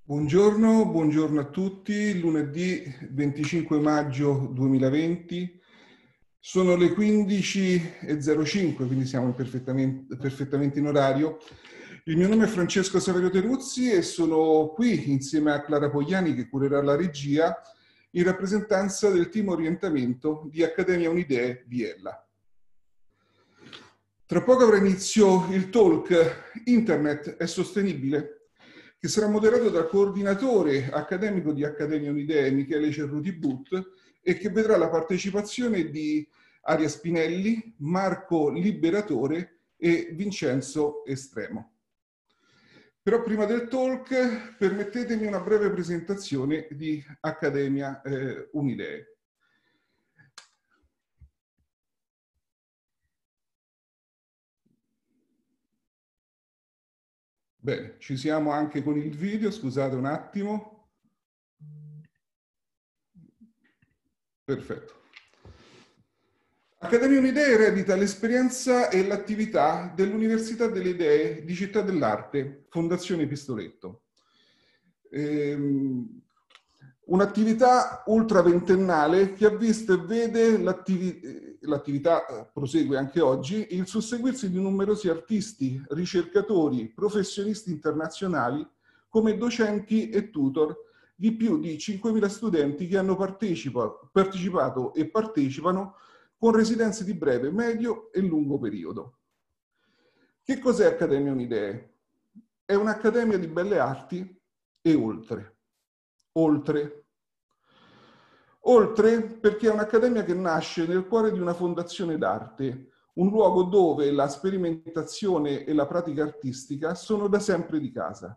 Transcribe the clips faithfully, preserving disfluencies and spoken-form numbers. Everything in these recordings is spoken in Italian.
Buongiorno, buongiorno a tutti. Lunedì venticinque maggio duemilaventi. Sono le quindici e zero cinque, quindi siamo perfettamente, perfettamente in orario. Il mio nome è Francesco Saverio Teruzzi e sono qui insieme a Clara Pogliani, che curerà la regia, in rappresentanza del team orientamento di Accademia Unidee Biella. Tra poco avrà inizio il talk Internet è sostenibile, che sarà moderato dal coordinatore accademico di Accademia Unidee, Michele Cerruti But, e che vedrà la partecipazione di Aria Spinelli, Marco Liberatore e Vincenzo Estremo. Però prima del talk permettetemi una breve presentazione di Accademia eh, Unidee. Bene, ci siamo anche con il video, scusate un attimo. Perfetto. Accademia Unidee eredita l'esperienza e l'attività dell'Università delle Idee di Città dell'Arte, Fondazione Pistoletto. Ehm, Un'attività ultraventennale che ha visto e vede l'attività, prosegue anche oggi, il susseguirsi di numerosi artisti, ricercatori, professionisti internazionali come docenti e tutor di più di cinquemila studenti che hanno partecipato e partecipano con residenze di breve, medio e lungo periodo. Che cos'è Accademia Unidee? È un'accademia di belle arti e oltre. Oltre. Oltre perché è un'accademia che nasce nel cuore di una fondazione d'arte, un luogo dove la sperimentazione e la pratica artistica sono da sempre di casa.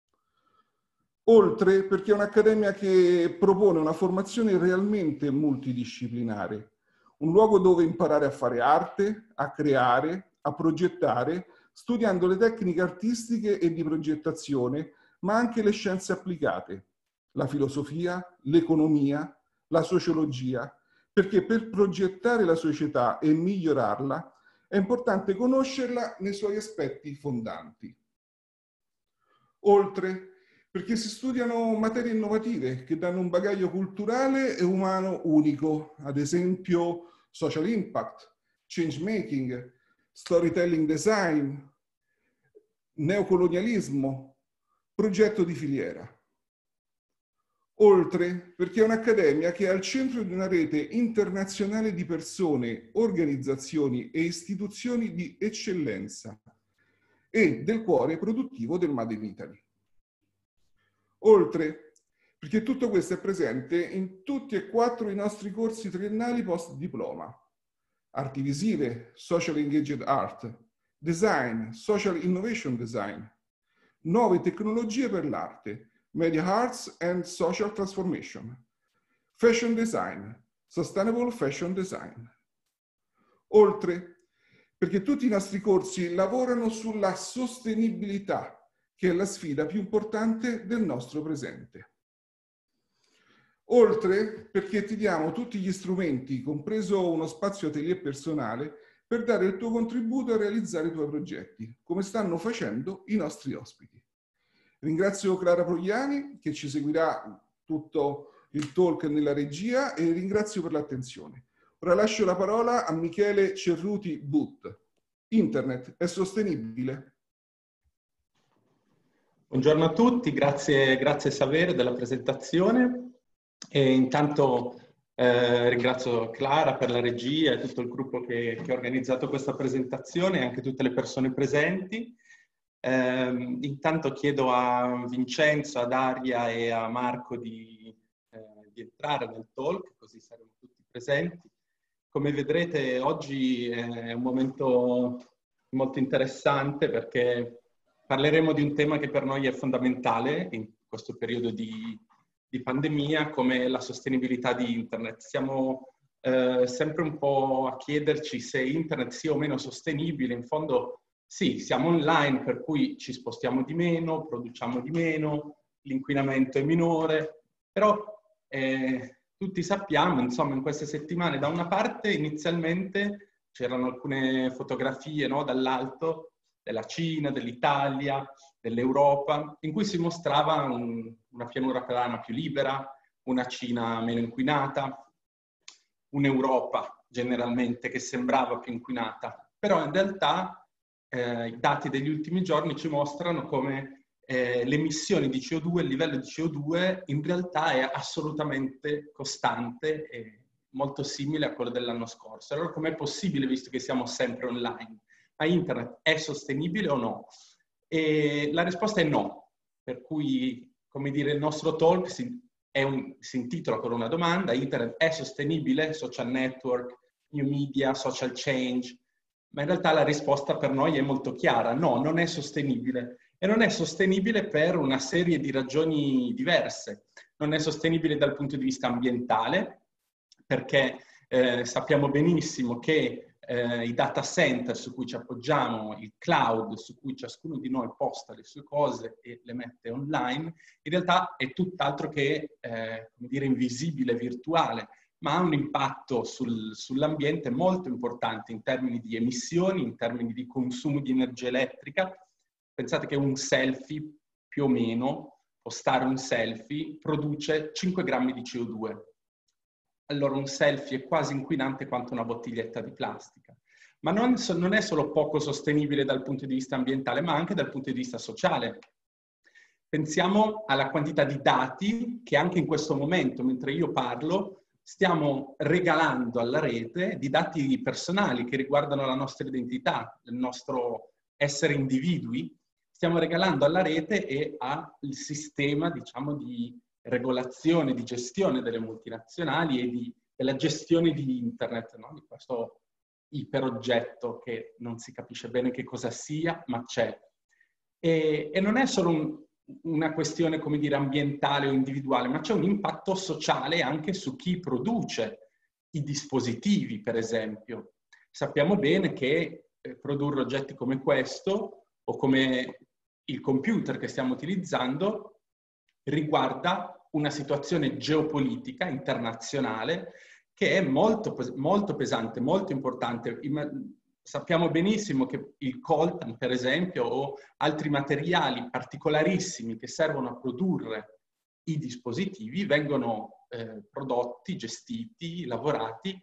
Oltre perché è un'accademia che propone una formazione realmente multidisciplinare, un luogo dove imparare a fare arte, a creare, a progettare, studiando le tecniche artistiche e di progettazione, ma anche le scienze applicate, la filosofia, l'economia, la sociologia, perché per progettare la società e migliorarla è importante conoscerla nei suoi aspetti fondanti. Oltre perché si studiano materie innovative che danno un bagaglio culturale e umano unico, ad esempio social impact, change making, storytelling design, neocolonialismo, progetto di filiera. Oltre perché è un'accademia che è al centro di una rete internazionale di persone, organizzazioni e istituzioni di eccellenza e del cuore produttivo del Made in Italy. Oltre perché tutto questo è presente in tutti e quattro i nostri corsi triennali post diploma: arti visive, social engaged art, design, social innovation design, nuove tecnologie per l'arte, media arts and social transformation, fashion design, sustainable fashion design. Oltre perché tutti i nostri corsi lavorano sulla sostenibilità, che è la sfida più importante del nostro presente. Oltre perché ti diamo tutti gli strumenti, compreso uno spazio atelier personale, per dare il tuo contributo a realizzare i tuoi progetti, come stanno facendo i nostri ospiti. Ringrazio Clara Pogliani, che ci seguirà tutto il talk nella regia, e ringrazio per l'attenzione. Ora lascio la parola a Michele Cerruti But. Internet è sostenibile? Buongiorno a tutti, grazie, grazie Saverio della presentazione. E intanto eh, ringrazio Clara per la regia e tutto il gruppo che, che ha organizzato questa presentazione e anche tutte le persone presenti. Eh, intanto chiedo a Vincenzo, ad Aria e a Marco di, eh, di entrare nel talk, così saremo tutti presenti. Come vedrete oggi è un momento molto interessante perché parleremo di un tema che per noi è fondamentale in questo periodo di, di pandemia, come la sostenibilità di Internet. Siamo eh, sempre un po' a chiederci se Internet sia o meno sostenibile. In fondo sì, siamo online, per cui ci spostiamo di meno, produciamo di meno, l'inquinamento è minore, però eh, tutti sappiamo, insomma, in queste settimane, da una parte inizialmente c'erano alcune fotografie, no, dall'alto, della Cina, dell'Italia, dell'Europa, in cui si mostrava un, una pianura padana più libera, una Cina meno inquinata, un'Europa generalmente che sembrava più inquinata. Però in realtà eh, i dati degli ultimi giorni ci mostrano come eh, le emissioni di C O due, il livello di C O due in realtà è assolutamente costante e molto simile a quello dell'anno scorso. Allora com'è possibile, visto che siamo sempre online? Ma internet è sostenibile o no? E la risposta è no. Per cui, come dire, il nostro talk si, è un, si intitola con una domanda: internet è sostenibile? Social network, new media, social change? Ma in realtà la risposta per noi è molto chiara: no, non è sostenibile. E non è sostenibile per una serie di ragioni diverse. Non è sostenibile dal punto di vista ambientale, perché eh, sappiamo benissimo che eh, i data center su cui ci appoggiamo, il cloud su cui ciascuno di noi posta le sue cose e le mette online, in realtà è tutt'altro che, eh, come dire, invisibile, virtuale, ma ha un impatto sul, sull'ambiente molto importante in termini di emissioni, in termini di consumo di energia elettrica. Pensate che un selfie, più o meno, postare un selfie, produce cinque grammi di C O due. Allora un selfie è quasi inquinante quanto una bottiglietta di plastica. Ma non, non è solo poco sostenibile dal punto di vista ambientale, ma anche dal punto di vista sociale. Pensiamo alla quantità di dati che anche in questo momento, mentre io parlo, stiamo regalando alla rete, di dati personali che riguardano la nostra identità, il nostro essere individui, stiamo regalando alla rete e al sistema, diciamo, di regolazione, di gestione delle multinazionali e di, della gestione di internet, no? Di questo iperoggetto che non si capisce bene che cosa sia, ma c'è. E, e non è solo un, una questione, come dire, ambientale o individuale, ma c'è un impatto sociale anche su chi produce i dispositivi, per esempio. Sappiamo bene che eh, produrre oggetti come questo o come il computer che stiamo utilizzando riguarda una situazione geopolitica internazionale che è molto, molto pesante, molto importante. Sappiamo benissimo che il coltan, per esempio, o altri materiali particolarissimi che servono a produrre i dispositivi vengono eh, prodotti, gestiti, lavorati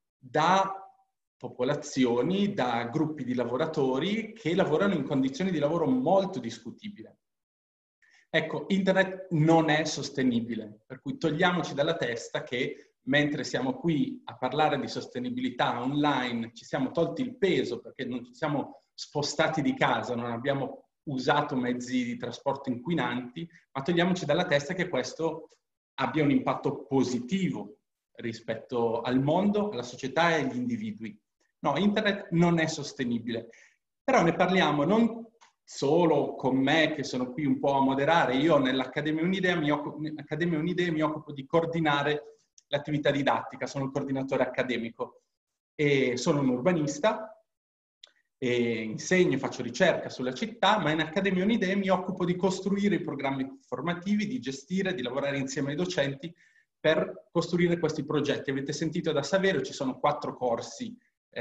da popolazioni, da gruppi di lavoratori che lavorano in condizioni di lavoro molto discutibili. Ecco, internet non è sostenibile, per cui togliamoci dalla testa che mentre siamo qui a parlare di sostenibilità online ci siamo tolti il peso perché non ci siamo spostati di casa, non abbiamo usato mezzi di trasporto inquinanti, ma togliamoci dalla testa che questo abbia un impatto positivo rispetto al mondo, alla società e agli individui. No, internet non è sostenibile, però ne parliamo non solo con me che sono qui un po' a moderare. Io nell'Accademia Unidea mi occupo, Accademia Unidea mi occupo di coordinare l'attività didattica, sono il coordinatore accademico e sono un urbanista e insegno, faccio ricerca sulla città, ma in Accademia Unidea mi occupo di costruire i programmi formativi, di gestire, di lavorare insieme ai docenti per costruire questi progetti. Avete sentito da Saverio, ci sono quattro corsi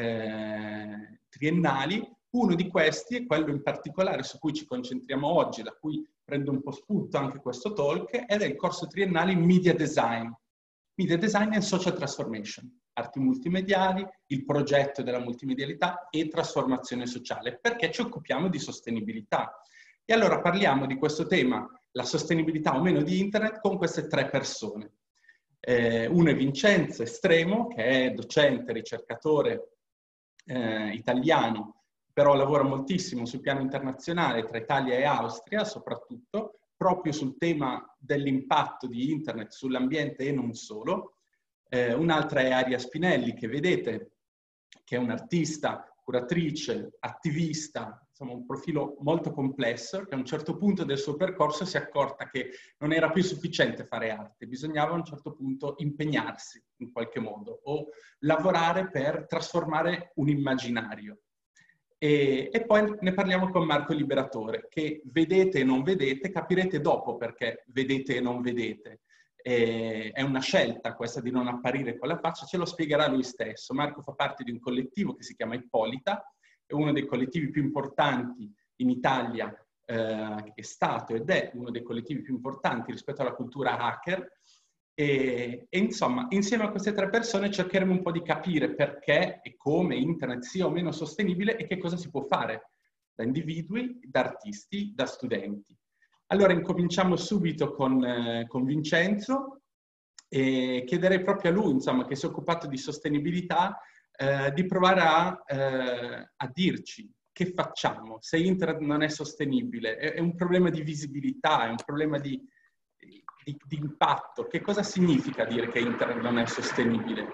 eh, triennali. Uno di questi è quello in particolare su cui ci concentriamo oggi, da cui prendo un po' spunto anche questo talk, ed è il corso triennale in Media Design. Media Design and Social Transformation, arti multimediali, il progetto della multimedialità e trasformazione sociale, perché ci occupiamo di sostenibilità. E allora parliamo di questo tema, la sostenibilità o meno di internet, con queste tre persone. Eh, uno è Vincenzo Estremo, che è docente, ricercatore eh, italiano, però lavora moltissimo sul piano internazionale tra Italia e Austria soprattutto, proprio sul tema dell'impatto di internet sull'ambiente e non solo. Eh, un'altra è Aria Spinelli, che vedete, che è un'artista, curatrice, attivista, insomma un profilo molto complesso, che a un certo punto del suo percorso si è accorta che non era più sufficiente fare arte, bisognava a un certo punto impegnarsi in qualche modo o lavorare per trasformare un immaginario. E, e poi ne parliamo con Marco Liberatore, che vedete e non vedete, capirete dopo perché vedete e non vedete. E, è una scelta questa di non apparire con la faccia, ce lo spiegherà lui stesso. Marco fa parte di un collettivo che si chiama Ippolita, è uno dei collettivi più importanti in Italia, eh, è stato ed è uno dei collettivi più importanti rispetto alla cultura hacker. E, e insomma, insieme a queste tre persone cercheremo un po' di capire perché e come internet sia o meno sostenibile e che cosa si può fare da individui, da artisti, da studenti. Allora incominciamo subito con, eh, con Vincenzo e chiederei proprio a lui, insomma, che si è occupato di sostenibilità, eh, di provare a, eh, a dirci che facciamo se internet non è sostenibile. È, è un problema di visibilità, è un problema di, di, di impatto. Che cosa significa dire che internet non è sostenibile?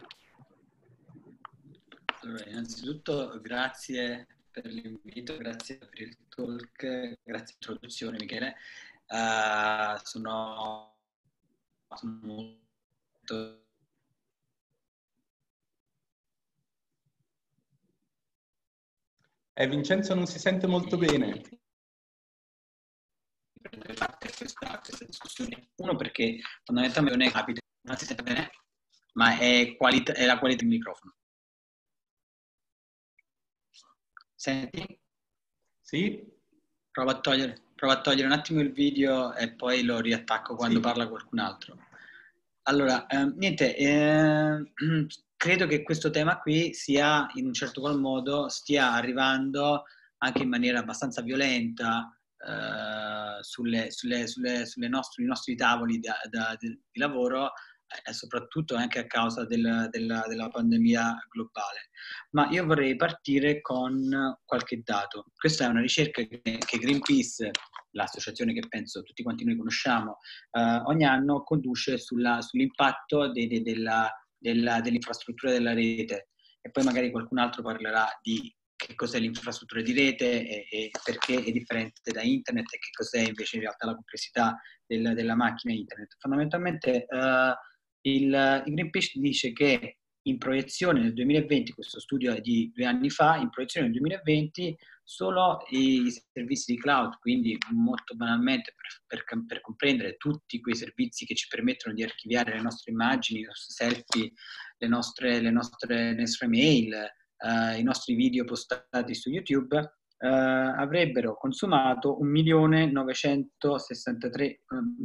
Allora, innanzitutto grazie per l'invito, grazie per il talk, grazie per l'introduzione, Michele. Uh, sono, sono molto... Eh, Vincenzo non si sente molto bene. Parte questa, questa discussione. Uno, perché fondamentalmente non è capito, non si sente bene, ma è, qualità, è la qualità del microfono. Senti? Sì? Prova a togliere, prova a togliere un attimo il video e poi lo riattacco quando Sì. parla qualcun altro. Allora, eh, niente, eh, credo che questo tema qui sia, in un certo qual modo, stia arrivando anche in maniera abbastanza violenta eh, sulle, sulle, sulle, sulle nostre, sui nostri tavoli da, da, di, di lavoro, e soprattutto anche a causa del, del, della pandemia globale. Ma io vorrei partire con qualche dato. Questa è una ricerca che, che Greenpeace, l'associazione che penso tutti quanti noi conosciamo, eh, ogni anno conduce sulla, sull'impatto de, de, della, della, dell'infrastruttura della rete, e poi magari qualcun altro parlerà di che cos'è l'infrastruttura di rete e, e perché è differente da internet e che cos'è invece in realtà la complessità del, della macchina internet. Fondamentalmente eh, il, il Greenpeace dice che in proiezione nel duemilaventi, questo studio è di due anni fa, in proiezione nel duemilaventi solo i servizi di cloud, quindi molto banalmente per, per, per comprendere tutti quei servizi che ci permettono di archiviare le nostre immagini, i nostri selfie, le nostre, le nostre, le nostre mail, eh, i nostri video postati su YouTube, eh, avrebbero consumato un milione novecentosessantatré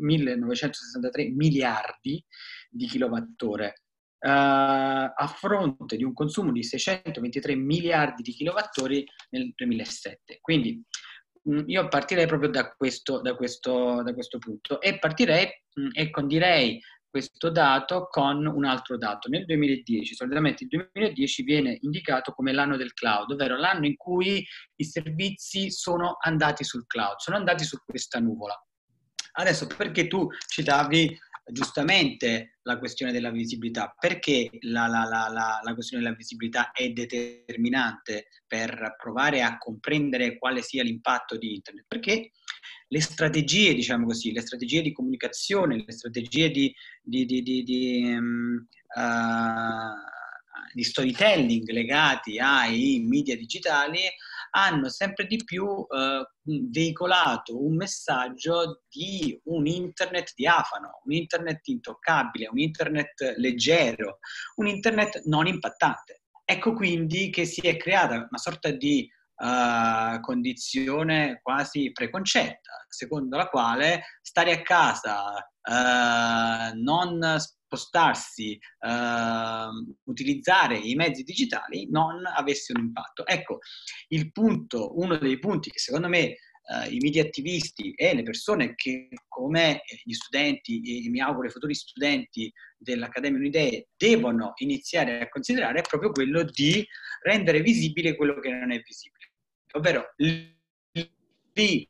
miliardi di kilowattora. Uh, a fronte di un consumo di seicentoventitré miliardi di kilowattori nel duemilasette. Quindi mh, io partirei proprio da questo, da questo, da questo punto e partirei mh, e condirei questo dato con un altro dato. Nel duemiladieci, solitamente il duemiladieci viene indicato come l'anno del cloud, ovvero l'anno in cui i servizi sono andati sul cloud, sono andati su questa nuvola. Adesso, perché tu citavi giustamente la questione della visibilità, perché la, la, la, la, la questione della visibilità è determinante per provare a comprendere quale sia l'impatto di internet? Perché le strategie, diciamo così, le strategie di comunicazione, le strategie di, di, di, di, di, um, uh, di storytelling legati ai media digitali hanno sempre di più eh, veicolato un messaggio di un internet diafano, un internet intoccabile, un internet leggero, un internet non impattante. Ecco quindi che si è creata una sorta di uh, condizione quasi preconcetta, secondo la quale stare a casa, uh, non spostarsi, uh, utilizzare i mezzi digitali non avesse un impatto. Ecco, il punto, uno dei punti che secondo me uh, i media attivisti e le persone che come gli studenti e mi auguro i futuri studenti dell'Accademia Unidee devono iniziare a considerare è proprio quello di rendere visibile quello che non è visibile, ovvero lì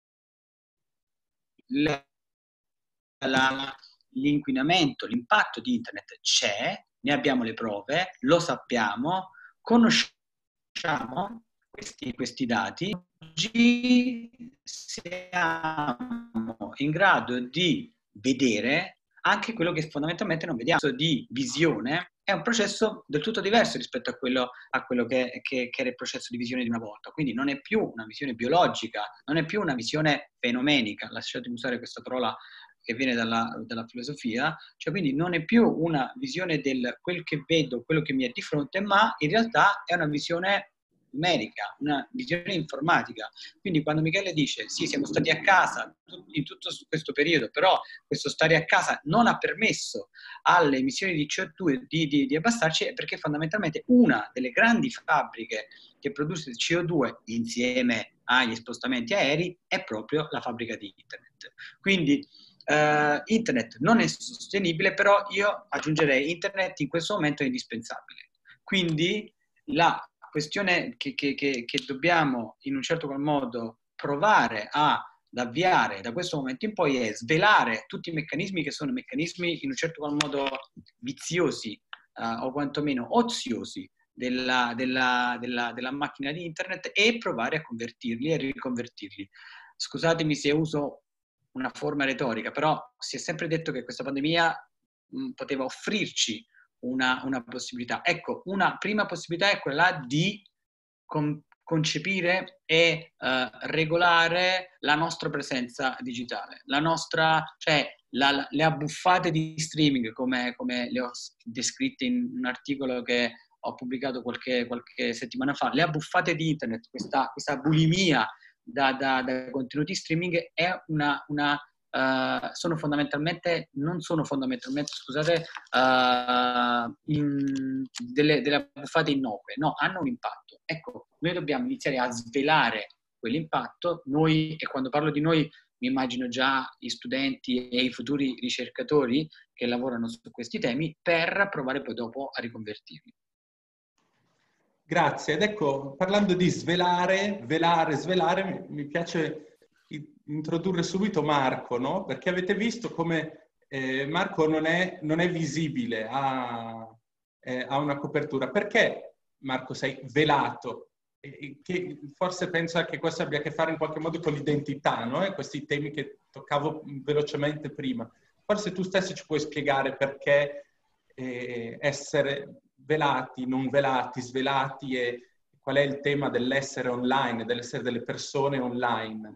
la, la l'inquinamento, l'impatto di internet c'è, ne abbiamo le prove, lo sappiamo, conosciamo questi, questi dati, oggi siamo in grado di vedere anche quello che fondamentalmente non vediamo. Il processo di visione è un processo del tutto diverso rispetto a quello, a quello che, che, che era il processo di visione di una volta, quindi non è più una visione biologica, non è più una visione fenomenica, lasciatemi usare questa parola che viene dalla, dalla filosofia, cioè quindi non è più una visione del quel che vedo, quello che mi è di fronte, ma in realtà è una visione numerica, una visione informatica. Quindi quando Michele dice sì, siamo stati a casa in tutto questo periodo, però questo stare a casa non ha permesso alle emissioni di C O due di, di, di abbassarci, è perché fondamentalmente una delle grandi fabbriche che produce C O due insieme agli spostamenti aerei è proprio la fabbrica di internet. Quindi Uh, internet non è sostenibile, però io aggiungerei internet in questo momento è indispensabile. Quindi la questione che, che, che, che dobbiamo in un certo qual modo provare a, ad avviare da questo momento in poi è svelare tutti i meccanismi che sono meccanismi in un certo qual modo viziosi uh, o quantomeno oziosi della, della, della, della macchina di internet e provare a convertirli e riconvertirli. Scusatemi se uso una forma retorica, però si è sempre detto che questa pandemia mh, poteva offrirci una, una possibilità. Ecco, una prima possibilità è quella di con, concepire e uh, regolare la nostra presenza digitale, la nostra, cioè la, la, le abbuffate di streaming, come, come le ho descritte in un articolo che ho pubblicato qualche, qualche settimana fa, le abbuffate di internet, questa, questa bulimia Da, da, da contenuti streaming è una, una uh, sono fondamentalmente non sono fondamentalmente scusate uh, in, delle, delle buffate innocue, no, hanno un impatto. Ecco, noi dobbiamo iniziare a svelare quell'impatto. Noi, e quando parlo di noi mi immagino già gli studenti e i futuri ricercatori che lavorano su questi temi, per provare poi dopo a riconvertirli. Grazie. Ed ecco, parlando di svelare, velare, svelare, mi, mi piace introdurre subito Marco, no? Perché avete visto come eh, Marco non è, non è visibile, ha, eh, ha una copertura. Perché, Marco, sei velato? E, che forse penso che questo abbia a che fare in qualche modo con l'identità, no? E questi temi che toccavo velocemente prima. Forse tu stesso ci puoi spiegare perché eh, essere velati, non velati, svelati e qual è il tema dell'essere online, dell'essere delle persone online?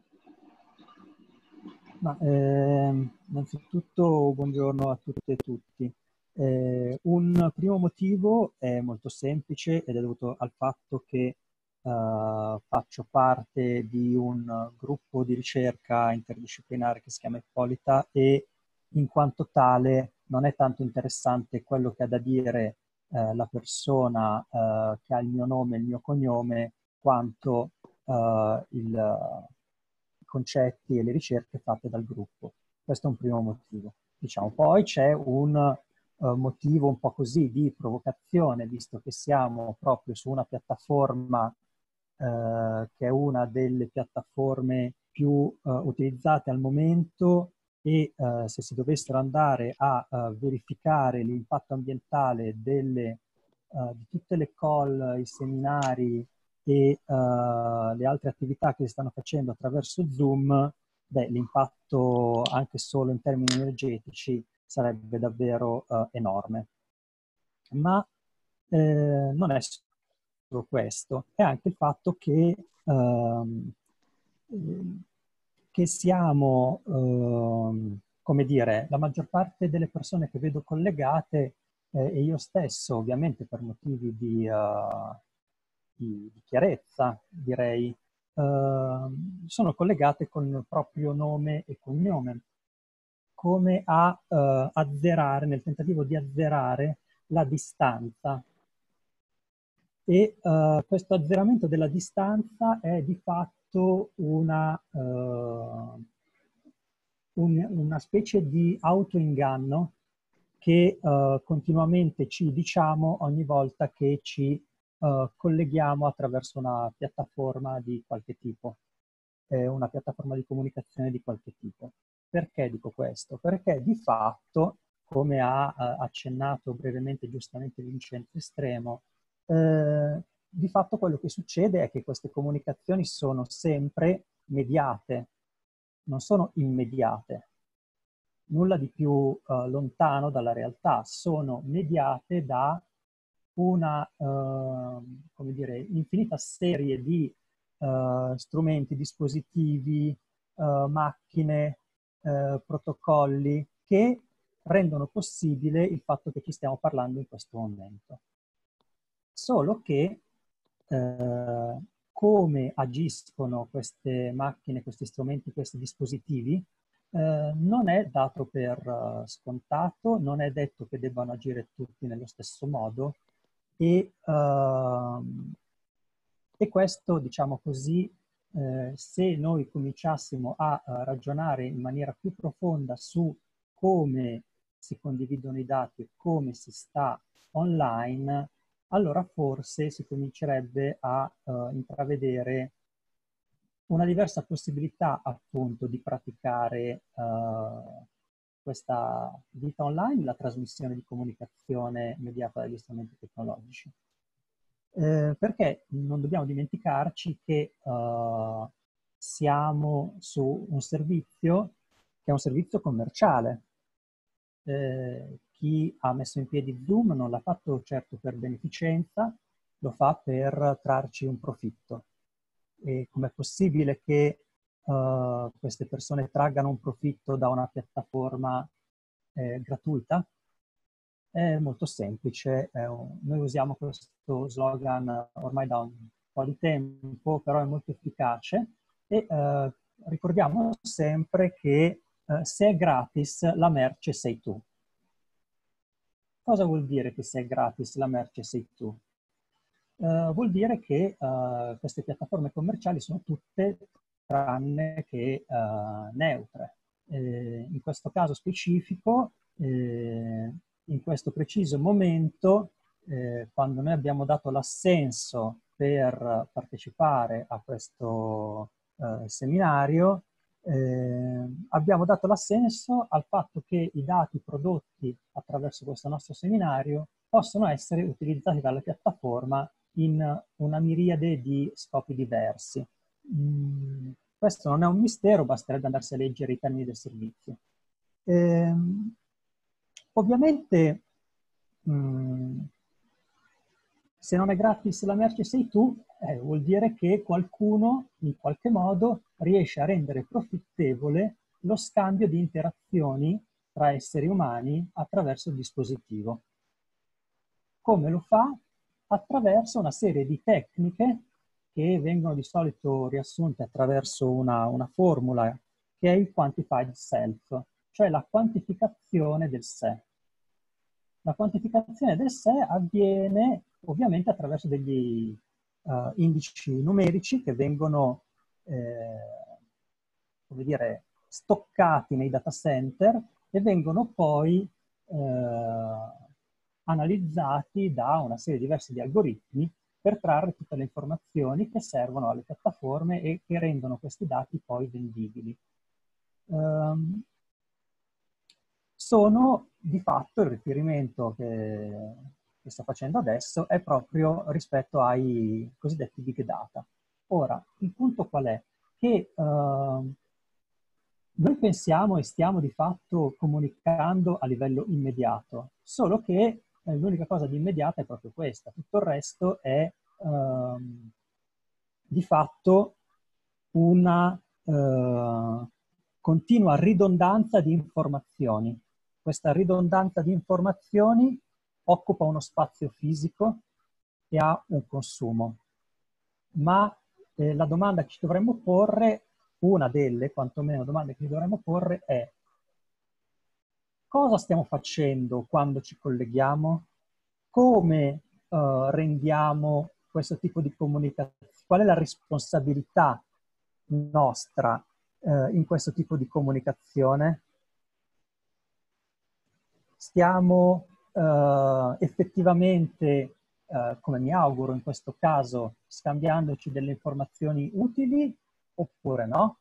Ma, eh, innanzitutto buongiorno a tutte e tutti. Eh, un primo motivo è molto semplice ed è dovuto al fatto che eh, faccio parte di un gruppo di ricerca interdisciplinare che si chiama Ippolita e in quanto tale non è tanto interessante quello che ha da dire eh, la persona eh, che ha il mio nome e il mio cognome, quanto eh, il, i concetti e le ricerche fatte dal gruppo. Questo è un primo motivo. Diciamo. Poi c'è un uh, motivo un po' così di provocazione, visto che siamo proprio su una piattaforma uh, che è una delle piattaforme più uh, utilizzate al momento, e uh, se si dovessero andare a uh, verificare l'impatto ambientale delle, uh, di tutte le call, i seminari e uh, le altre attività che si stanno facendo attraverso Zoom, beh, l'impatto anche solo in termini energetici sarebbe davvero uh, enorme. Ma eh, non è solo questo, è anche il fatto che um, che siamo, eh, come dire, la maggior parte delle persone che vedo collegate, eh, e io stesso, ovviamente per motivi di, uh, di, di chiarezza, direi, uh, sono collegate con il proprio nome e cognome, come a uh, azzerare, nel tentativo di azzerare la distanza. E uh, questo azzeramento della distanza è di fatto una, uh, un, una specie di autoinganno che uh, continuamente ci diciamo ogni volta che ci uh, colleghiamo attraverso una piattaforma di qualche tipo, eh, una piattaforma di comunicazione di qualche tipo. Perché dico questo? Perché di fatto, come ha uh, accennato brevemente giustamente Vincenzo Estremo, Eh, di fatto quello che succede è che queste comunicazioni sono sempre mediate, non sono immediate. Nulla di più uh, lontano dalla realtà, sono mediate da una, uh, come dire, infinita serie di uh, strumenti, dispositivi, uh, macchine, uh, protocolli che rendono possibile il fatto che ci stiamo parlando in questo momento. Solo che eh, come agiscono queste macchine, questi strumenti, questi dispositivi, eh, non è dato per uh, scontato, non è detto che debbano agire tutti nello stesso modo e, uh, e questo, diciamo così, eh, se noi cominciassimo a, a ragionare in maniera più profonda su come si condividono i dati e come si sta online, allora forse si comincerebbe a uh, intravedere una diversa possibilità appunto di praticare uh, questa vita online, la trasmissione di comunicazione mediata dagli strumenti tecnologici. Eh, perché non dobbiamo dimenticarci che uh, siamo su un servizio che è un servizio commerciale. Eh, chi ha messo in piedi Zoom non l'ha fatto certo per beneficenza, lo fa per trarci un profitto. E com'è possibile che uh, queste persone traggano un profitto da una piattaforma eh, gratuita? È molto semplice. È un, noi usiamo questo slogan ormai da un po' di tempo, però è molto efficace e uh, ricordiamo sempre che uh, se è gratis la merce sei tu. Cosa vuol dire che se è gratis la merce sei tu? Uh, vuol dire che uh, queste piattaforme commerciali sono tutte tranne che uh, neutre. Eh, in questo caso specifico, eh, in questo preciso momento, eh, quando noi abbiamo dato l'assenso per partecipare a questo uh, seminario, eh, abbiamo dato l'assenso al fatto che i dati prodotti attraverso questo nostro seminario possono essere utilizzati dalla piattaforma in una miriade di scopi diversi. Mm, questo non è un mistero, basterebbe andarsi a leggere i termini del servizio. Ehm, ovviamente, mm, se non è gratis la merce sei tu, eh, vuol dire che qualcuno in qualche modo riesce a rendere profittevole lo scambio di interazioni tra esseri umani attraverso il dispositivo. Come lo fa? Attraverso una serie di tecniche che vengono di solito riassunte attraverso una, una formula che è il quantified self, cioè la quantificazione del sé. La quantificazione del sé avviene ovviamente attraverso degli uh, indici numerici che vengono eh, come dire, stoccati nei data center e vengono poi eh, analizzati da una serie diversa di algoritmi per trarre tutte le informazioni che servono alle piattaforme e che rendono questi dati poi vendibili. Um, sono di fatto il riferimento che, che sto facendo adesso è proprio rispetto ai cosiddetti big data. Ora, il punto qual è? Che uh, noi pensiamo e stiamo di fatto comunicando a livello immediato, solo che eh, l'unica cosa di immediata è proprio questa. Tutto il resto è um, di fatto una uh, continua ridondanza di informazioni. Questa ridondanza di informazioni occupa uno spazio fisico e ha un consumo. Ma eh, la domanda che ci dovremmo porre, una delle quantomeno domande che ci dovremmo porre è: cosa stiamo facendo quando ci colleghiamo? Come uh, rendiamo questo tipo di comunicazione? Qual è la responsabilità nostra uh, in questo tipo di comunicazione? Stiamo uh, effettivamente, uh, come mi auguro in questo caso, scambiandoci delle informazioni utili oppure no?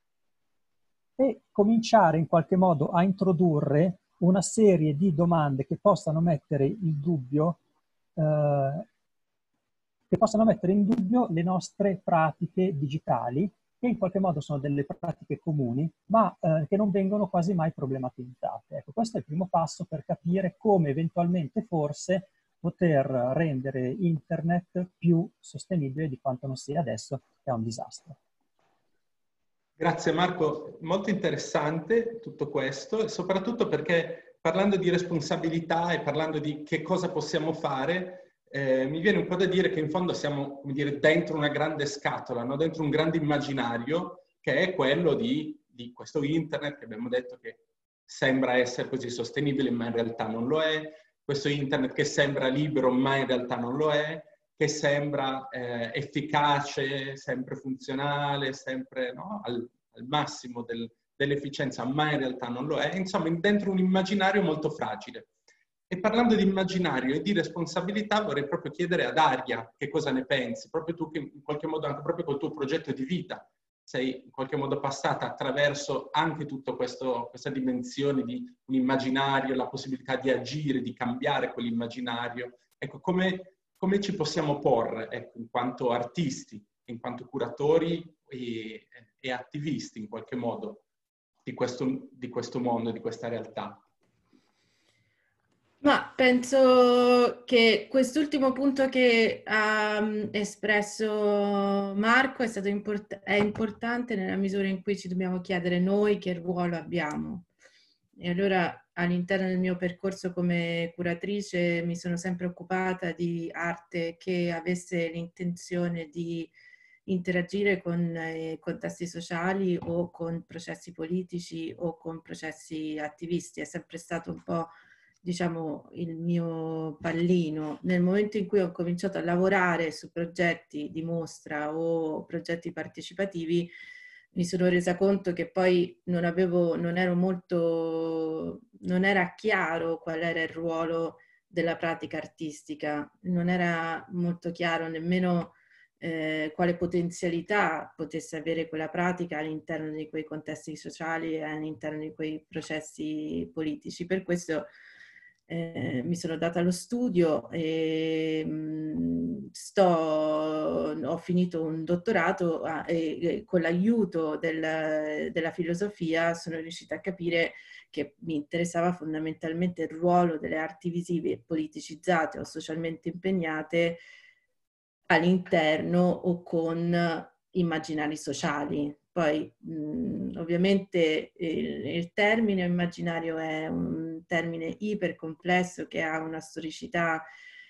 E cominciare in qualche modo a introdurre una serie di domande che possano mettere in dubbio, uh, che possano mettere in dubbio le nostre pratiche digitali, che in qualche modo sono delle pratiche comuni, ma eh, che non vengono quasi mai problematizzate. Ecco, questo è il primo passo per capire come eventualmente forse poter rendere internet più sostenibile di quanto non sia adesso, che è un disastro. Grazie Marco, molto interessante tutto questo, e soprattutto perché parlando di responsabilità e parlando di che cosa possiamo fare, eh, mi viene un po' da dire che in fondo siamo, come dire, dentro una grande scatola, no? Dentro un grande immaginario che è quello di, di questo internet che abbiamo detto che sembra essere così sostenibile, ma in realtà non lo è, questo internet che sembra libero, ma in realtà non lo è, che sembra eh, efficace, sempre funzionale, sempre no? al, al massimo del, dell'efficienza, ma in realtà non lo è. Insomma, dentro un immaginario molto fragile. E parlando di immaginario e di responsabilità, vorrei proprio chiedere ad Aria che cosa ne pensi, proprio tu che in qualche modo, anche proprio col tuo progetto di vita, sei in qualche modo passata attraverso anche tutta questa dimensione di un immaginario, la possibilità di agire, di cambiare quell'immaginario. Ecco, come, come ci possiamo porre, ecco, in quanto artisti, in quanto curatori e, e attivisti in qualche modo di questo, di questo mondo, di questa realtà? Ma penso che quest'ultimo punto che ha um, espresso Marco è stato import- è importante nella misura in cui ci dobbiamo chiedere noi che ruolo abbiamo. E allora all'interno del mio percorso come curatrice mi sono sempre occupata di arte che avesse l'intenzione di interagire con eh, contesti sociali o con processi politici o con processi attivisti. È sempre stato un po', diciamo, il mio pallino. Nel momento in cui ho cominciato a lavorare su progetti di mostra o progetti partecipativi, mi sono resa conto che poi non avevo, non ero molto, non era chiaro qual era il ruolo della pratica artistica, non era molto chiaro nemmeno eh, quale potenzialità potesse avere quella pratica all'interno di quei contesti sociali e all'interno di quei processi politici. Per questo Eh, mi sono data allo studio e mh, sto, ho finito un dottorato a, e, e con l'aiuto del, della filosofia sono riuscita a capire che mi interessava fondamentalmente il ruolo delle arti visive politicizzate o socialmente impegnate all'interno o con immaginari sociali. Poi mh, ovviamente il, il termine immaginario è un termine ipercomplesso che ha una storicità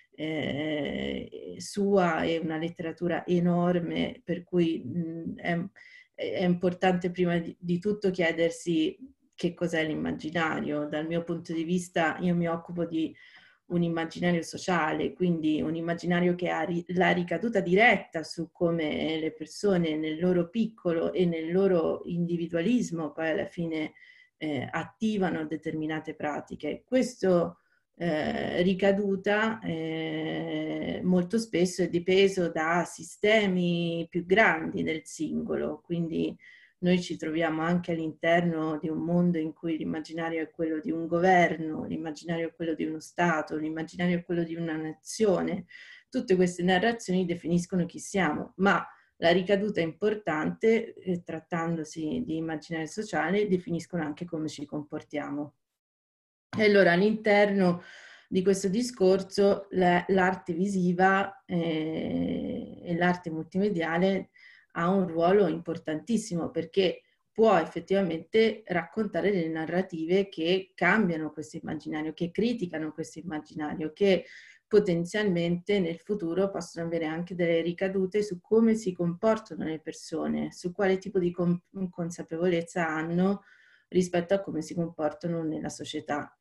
eh, sua e una letteratura enorme, per cui mh, è, è importante prima di, di tutto chiedersi che cos'è l'immaginario. Dal mio punto di vista io mi occupo di un immaginario sociale, quindi un immaginario che ha ri- la ricaduta diretta su come le persone nel loro piccolo e nel loro individualismo poi alla fine eh, attivano determinate pratiche. Questo eh, ricaduta eh, molto spesso è dipeso da sistemi più grandi del singolo, quindi noi ci troviamo anche all'interno di un mondo in cui l'immaginario è quello di un governo, l'immaginario è quello di uno Stato, l'immaginario è quello di una nazione. Tutte queste narrazioni definiscono chi siamo, ma la ricaduta importante, eh, trattandosi di immaginario sociale, definiscono anche come ci comportiamo. E allora all'interno di questo discorso l'arte visiva eh, e l'arte multimediale ha un ruolo importantissimo perché può effettivamente raccontare delle narrative che cambiano questo immaginario, che criticano questo immaginario, che potenzialmente nel futuro possono avere anche delle ricadute su come si comportano le persone, su quale tipo di consapevolezza hanno rispetto a come si comportano nella società.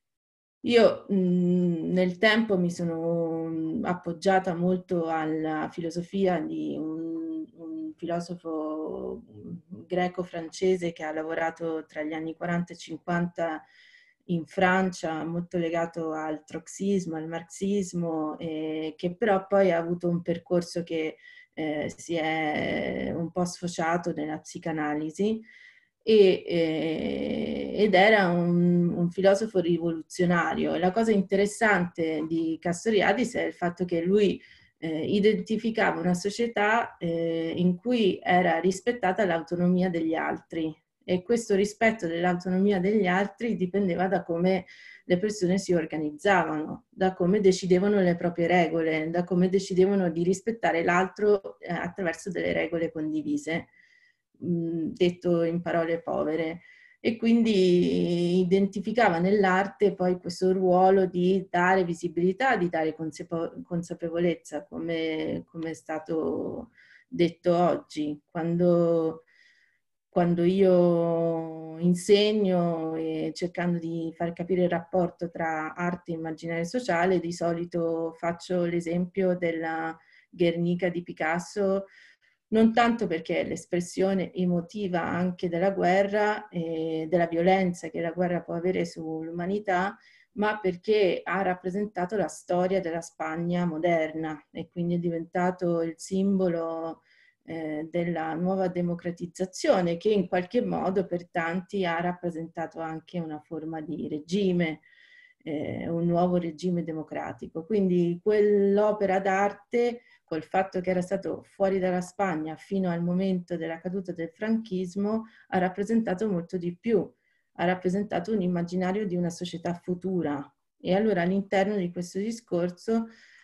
Io mh, nel tempo mi sono appoggiata molto alla filosofia di un, un filosofo greco-francese che ha lavorato tra gli anni quaranta e cinquanta in Francia, molto legato al troxismo, al marxismo, e che però poi ha avuto un percorso che eh, si è un po' sfociato nella psicanalisi. E, eh, ed era un, un filosofo rivoluzionario. E la cosa interessante di Castoriadis è il fatto che lui eh, identificava una società eh, in cui era rispettata l'autonomia degli altri, e questo rispetto dell'autonomia degli altri dipendeva da come le persone si organizzavano, da come decidevano le proprie regole, da come decidevano di rispettare l'altro eh, attraverso delle regole condivise. Detto in parole povere. e quindi identificava nell'arte poi questo ruolo di dare visibilità, di dare consapevolezza, come, come è stato detto oggi. Quando, quando io insegno e cercando di far capire il rapporto tra arte e immaginario sociale, di solito faccio l'esempio della Guernica di Picasso, non tanto perché è l'espressione emotiva anche della guerra e della violenza che la guerra può avere sull'umanità, ma perché ha rappresentato la storia della Spagna moderna e quindi è diventato il simbolo eh, della nuova democratizzazione, che in qualche modo per tanti ha rappresentato anche una forma di regime, eh, un nuovo regime democratico. Quindi quell'opera d'arte, col fatto che era stato fuori dalla Spagna fino al momento della caduta del franchismo, ha rappresentato molto di più, ha rappresentato un immaginario di una società futura. E allora all'interno di questo discorso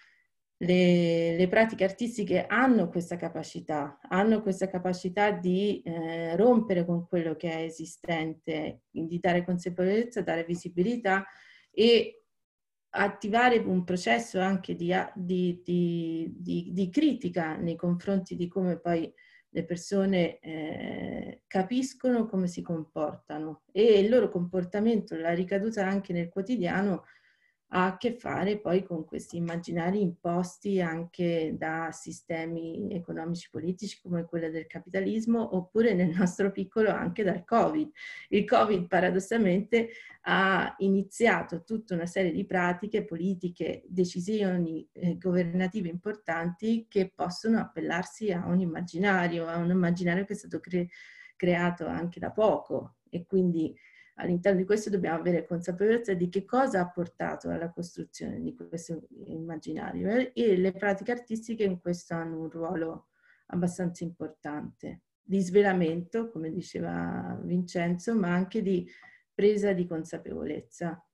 le, le pratiche artistiche hanno questa capacità, hanno questa capacità di eh, rompere con quello che è esistente, di dare consapevolezza, dare visibilità e attivare un processo anche di, di, di, di, di critica nei confronti di come poi le persone eh, capiscono come si comportano, e il loro comportamento, la ricaduta anche nel quotidiano, ha a che fare poi con questi immaginari imposti anche da sistemi economici politici come quello del capitalismo, oppure nel nostro piccolo anche dal Covid. Il Covid paradossalmente ha iniziato tutta una serie di pratiche, politiche, decisioni eh, governative importanti che possono appellarsi a un immaginario, a un immaginario che è stato cre- creato anche da poco, e quindi all'interno di questo dobbiamo avere consapevolezza di che cosa ha portato alla costruzione di questo immaginario, e le pratiche artistiche in questo hanno un ruolo abbastanza importante, di svelamento, come diceva Vincenzo, ma anche di presa di consapevolezza.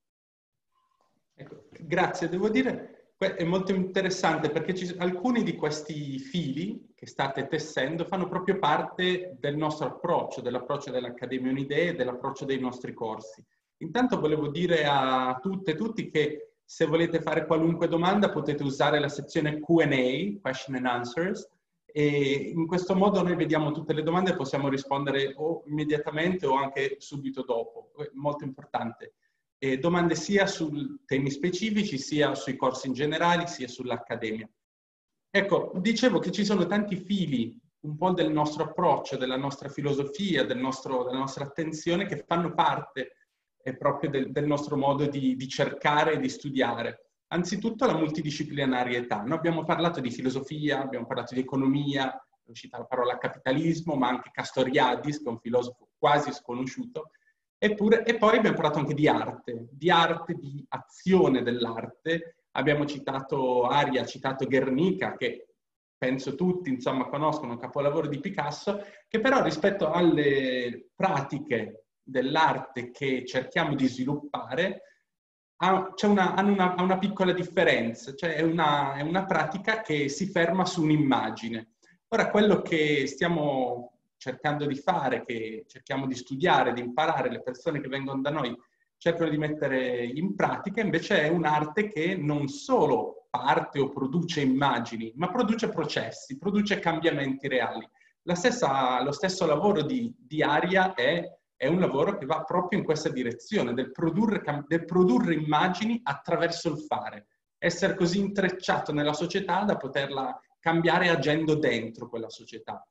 Ecco, grazie, devo dire è molto interessante perché ci, alcuni di questi fili che state tessendo fanno proprio parte del nostro approccio, dell'approccio dell'Accademia Unidee e dell'approccio dei nostri corsi. Intanto volevo dire a tutte e tutti che se volete fare qualunque domanda potete usare la sezione Q and A, Question and Answers, e in questo modo noi vediamo tutte le domande e possiamo rispondere o immediatamente o anche subito dopo. È molto importante. E domande sia su temi specifici, sia sui corsi in generale, sia sull'Accademia. Ecco, dicevo che ci sono tanti fili un po' del nostro approccio, della nostra filosofia, del nostro, della nostra attenzione, che fanno parte eh, proprio del, del nostro modo di, di cercare e di studiare. Anzitutto la multidisciplinarietà. Noi abbiamo parlato di filosofia, abbiamo parlato di economia, è uscita la parola capitalismo, ma anche Castoriadis, che è un filosofo quasi sconosciuto. Eppure, e poi abbiamo parlato anche di arte, di arte, di azione dell'arte. Abbiamo citato, Ari ha citato Guernica, che penso tutti insomma conoscono, un capolavoro di Picasso, che però rispetto alle pratiche dell'arte che cerchiamo di sviluppare, ha, c'è una, hanno una, ha una piccola differenza, cioè è una, è una pratica che si ferma su un'immagine. Ora, quello che stiamo cercando di fare, che cerchiamo di studiare, di imparare, le persone che vengono da noi cercano di mettere in pratica, invece è un'arte che non solo parte o produce immagini, ma produce processi, produce cambiamenti reali. La stessa, lo stesso lavoro di, di Aria è, è un lavoro che va proprio in questa direzione, del produrre, del produrre immagini attraverso il fare, essere così intrecciato nella società da poterla cambiare agendo dentro quella società.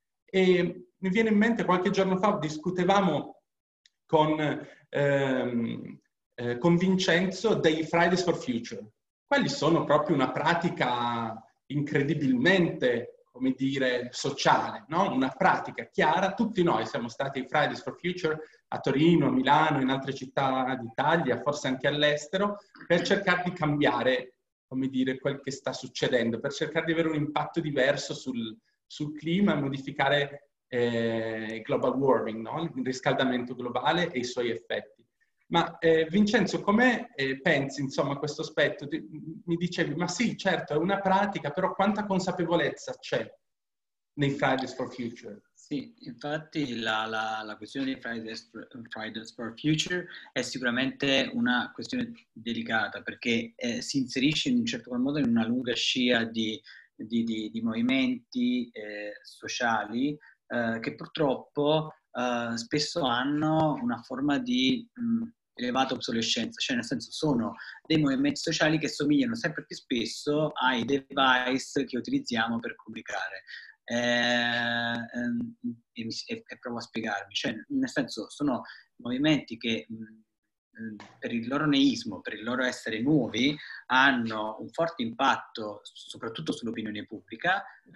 E mi viene in mente, qualche giorno fa discutevamo con, ehm, eh, con Vincenzo dei Fridays for Future. Quelli sono proprio una pratica incredibilmente, come dire, sociale, no? Una pratica chiara. Tutti noi siamo stati ai Fridays for Future a Torino, a Milano, in altre città d'Italia, forse anche all'estero, per cercare di cambiare, come dire, quel che sta succedendo, per cercare di avere un impatto diverso sul sul clima e modificare eh, il global warming, no? Il riscaldamento globale e i suoi effetti. Ma eh, Vincenzo, come eh, pensi insomma a questo aspetto? Mi dicevi, ma sì, certo, è una pratica, però quanta consapevolezza c'è nei Fridays for Future? Sì, infatti la, la, la questione di Fridays for, Fridays for Future è sicuramente una questione delicata, perché eh, si inserisce in un certo qual modo in una lunga scia di, di, di, di movimenti eh, sociali eh, che purtroppo eh, spesso hanno una forma di mh, elevata obsolescenza, cioè nel senso sono dei movimenti sociali che somigliano sempre più spesso ai device che utilizziamo per comunicare. Eh, ehm, e, e, e provo a spiegarmi, cioè nel senso sono movimenti che mh, per il loro neismo, per il loro essere nuovi, hanno un forte impatto soprattutto sull'opinione pubblica, eh,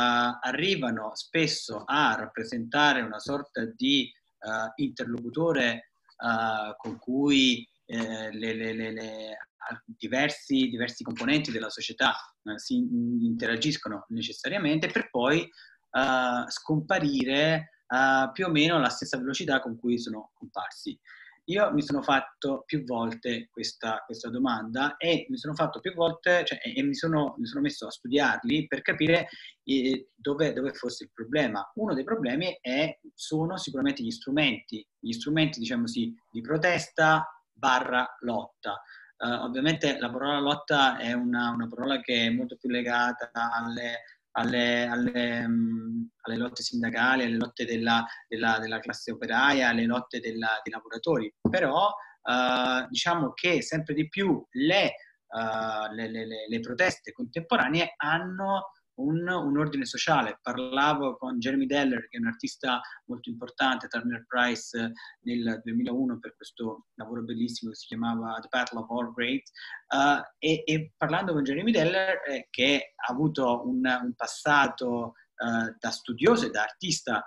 arrivano spesso a rappresentare una sorta di eh, interlocutore eh, con cui eh, le, le, le, le diversi, diversi componenti della società eh, si interagiscono necessariamente per poi eh, scomparire a più o meno alla stessa velocità con cui sono comparsi. Io mi sono fatto più volte questa, questa domanda e mi sono fatto più volte, cioè, e mi sono, mi sono messo a studiarli per capire eh, dove, dove fosse il problema. Uno dei problemi è, sono sicuramente gli strumenti, gli strumenti, diciamo così, di protesta barra lotta. Uh, ovviamente la parola lotta è una, una parola che è molto più legata alle, alle, alle, um, alle lotte sindacali, alle lotte della, della, della classe operaia, alle lotte della, dei lavoratori. Però uh, diciamo che sempre di più le, uh, le, le, le proteste contemporanee hanno Un, un ordine sociale. Parlavo con Jeremy Deller, che è un artista molto importante, Turner Prize nel duemilauno per questo lavoro bellissimo che si chiamava The Battle of All Great, uh, e, e parlando con Jeremy Deller, eh, che ha avuto un, un passato uh, da studioso e da artista,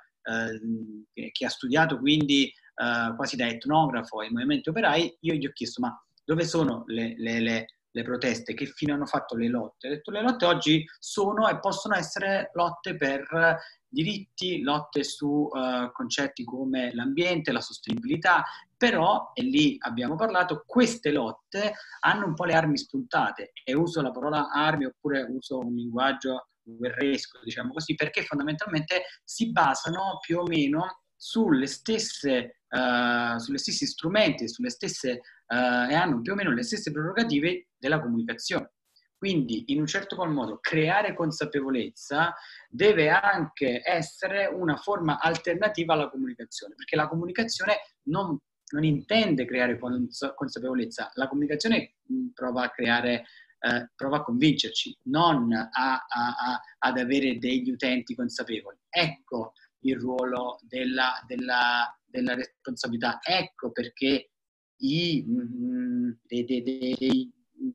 uh, che, che ha studiato quindi uh, quasi da etnografo ai movimenti operai, io gli ho chiesto: ma dove sono le, le, le le proteste, che fine hanno fatto le lotte? Ho detto: le lotte oggi sono e possono essere lotte per diritti, lotte su uh, concetti come l'ambiente, la sostenibilità, però, e lì abbiamo parlato, queste lotte hanno un po' le armi spuntate, e uso la parola armi oppure uso un linguaggio guerresco, diciamo così, perché fondamentalmente si basano più o meno sulle stesse, uh, sulle stessi strumenti, sulle stesse Uh, e hanno più o meno le stesse prerogative della comunicazione. Quindi, in un certo qual modo, creare consapevolezza deve anche essere una forma alternativa alla comunicazione, perché la comunicazione non, non intende creare cons- consapevolezza, la comunicazione mh, prova a creare, eh, prova a convincerci, non a, a, a, ad avere degli utenti consapevoli. Ecco il ruolo della, della, della responsabilità, ecco perché I, mh, dei, dei, dei,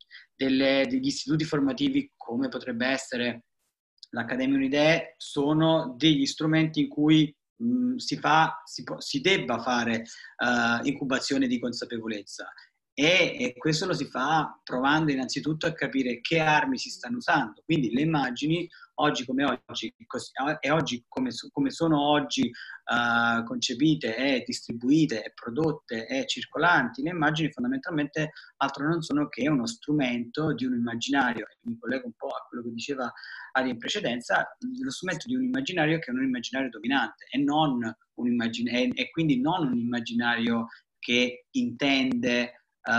delle, degli istituti formativi come potrebbe essere l'Accademia Unidee sono degli strumenti in cui mh, si, fa, si, può, si debba fare uh, incubazione di consapevolezza e, e questo lo si fa provando innanzitutto a capire che armi si stanno usando. Quindi le immagini oggi come oggi e oggi come, come sono oggi uh, concepite e distribuite e prodotte e circolanti, le immagini fondamentalmente altro non sono che uno strumento di un immaginario, e mi collego un po' a quello che diceva Ari in precedenza, lo strumento di un immaginario che è un immaginario dominante e non un immaginario, e quindi non un immaginario che intende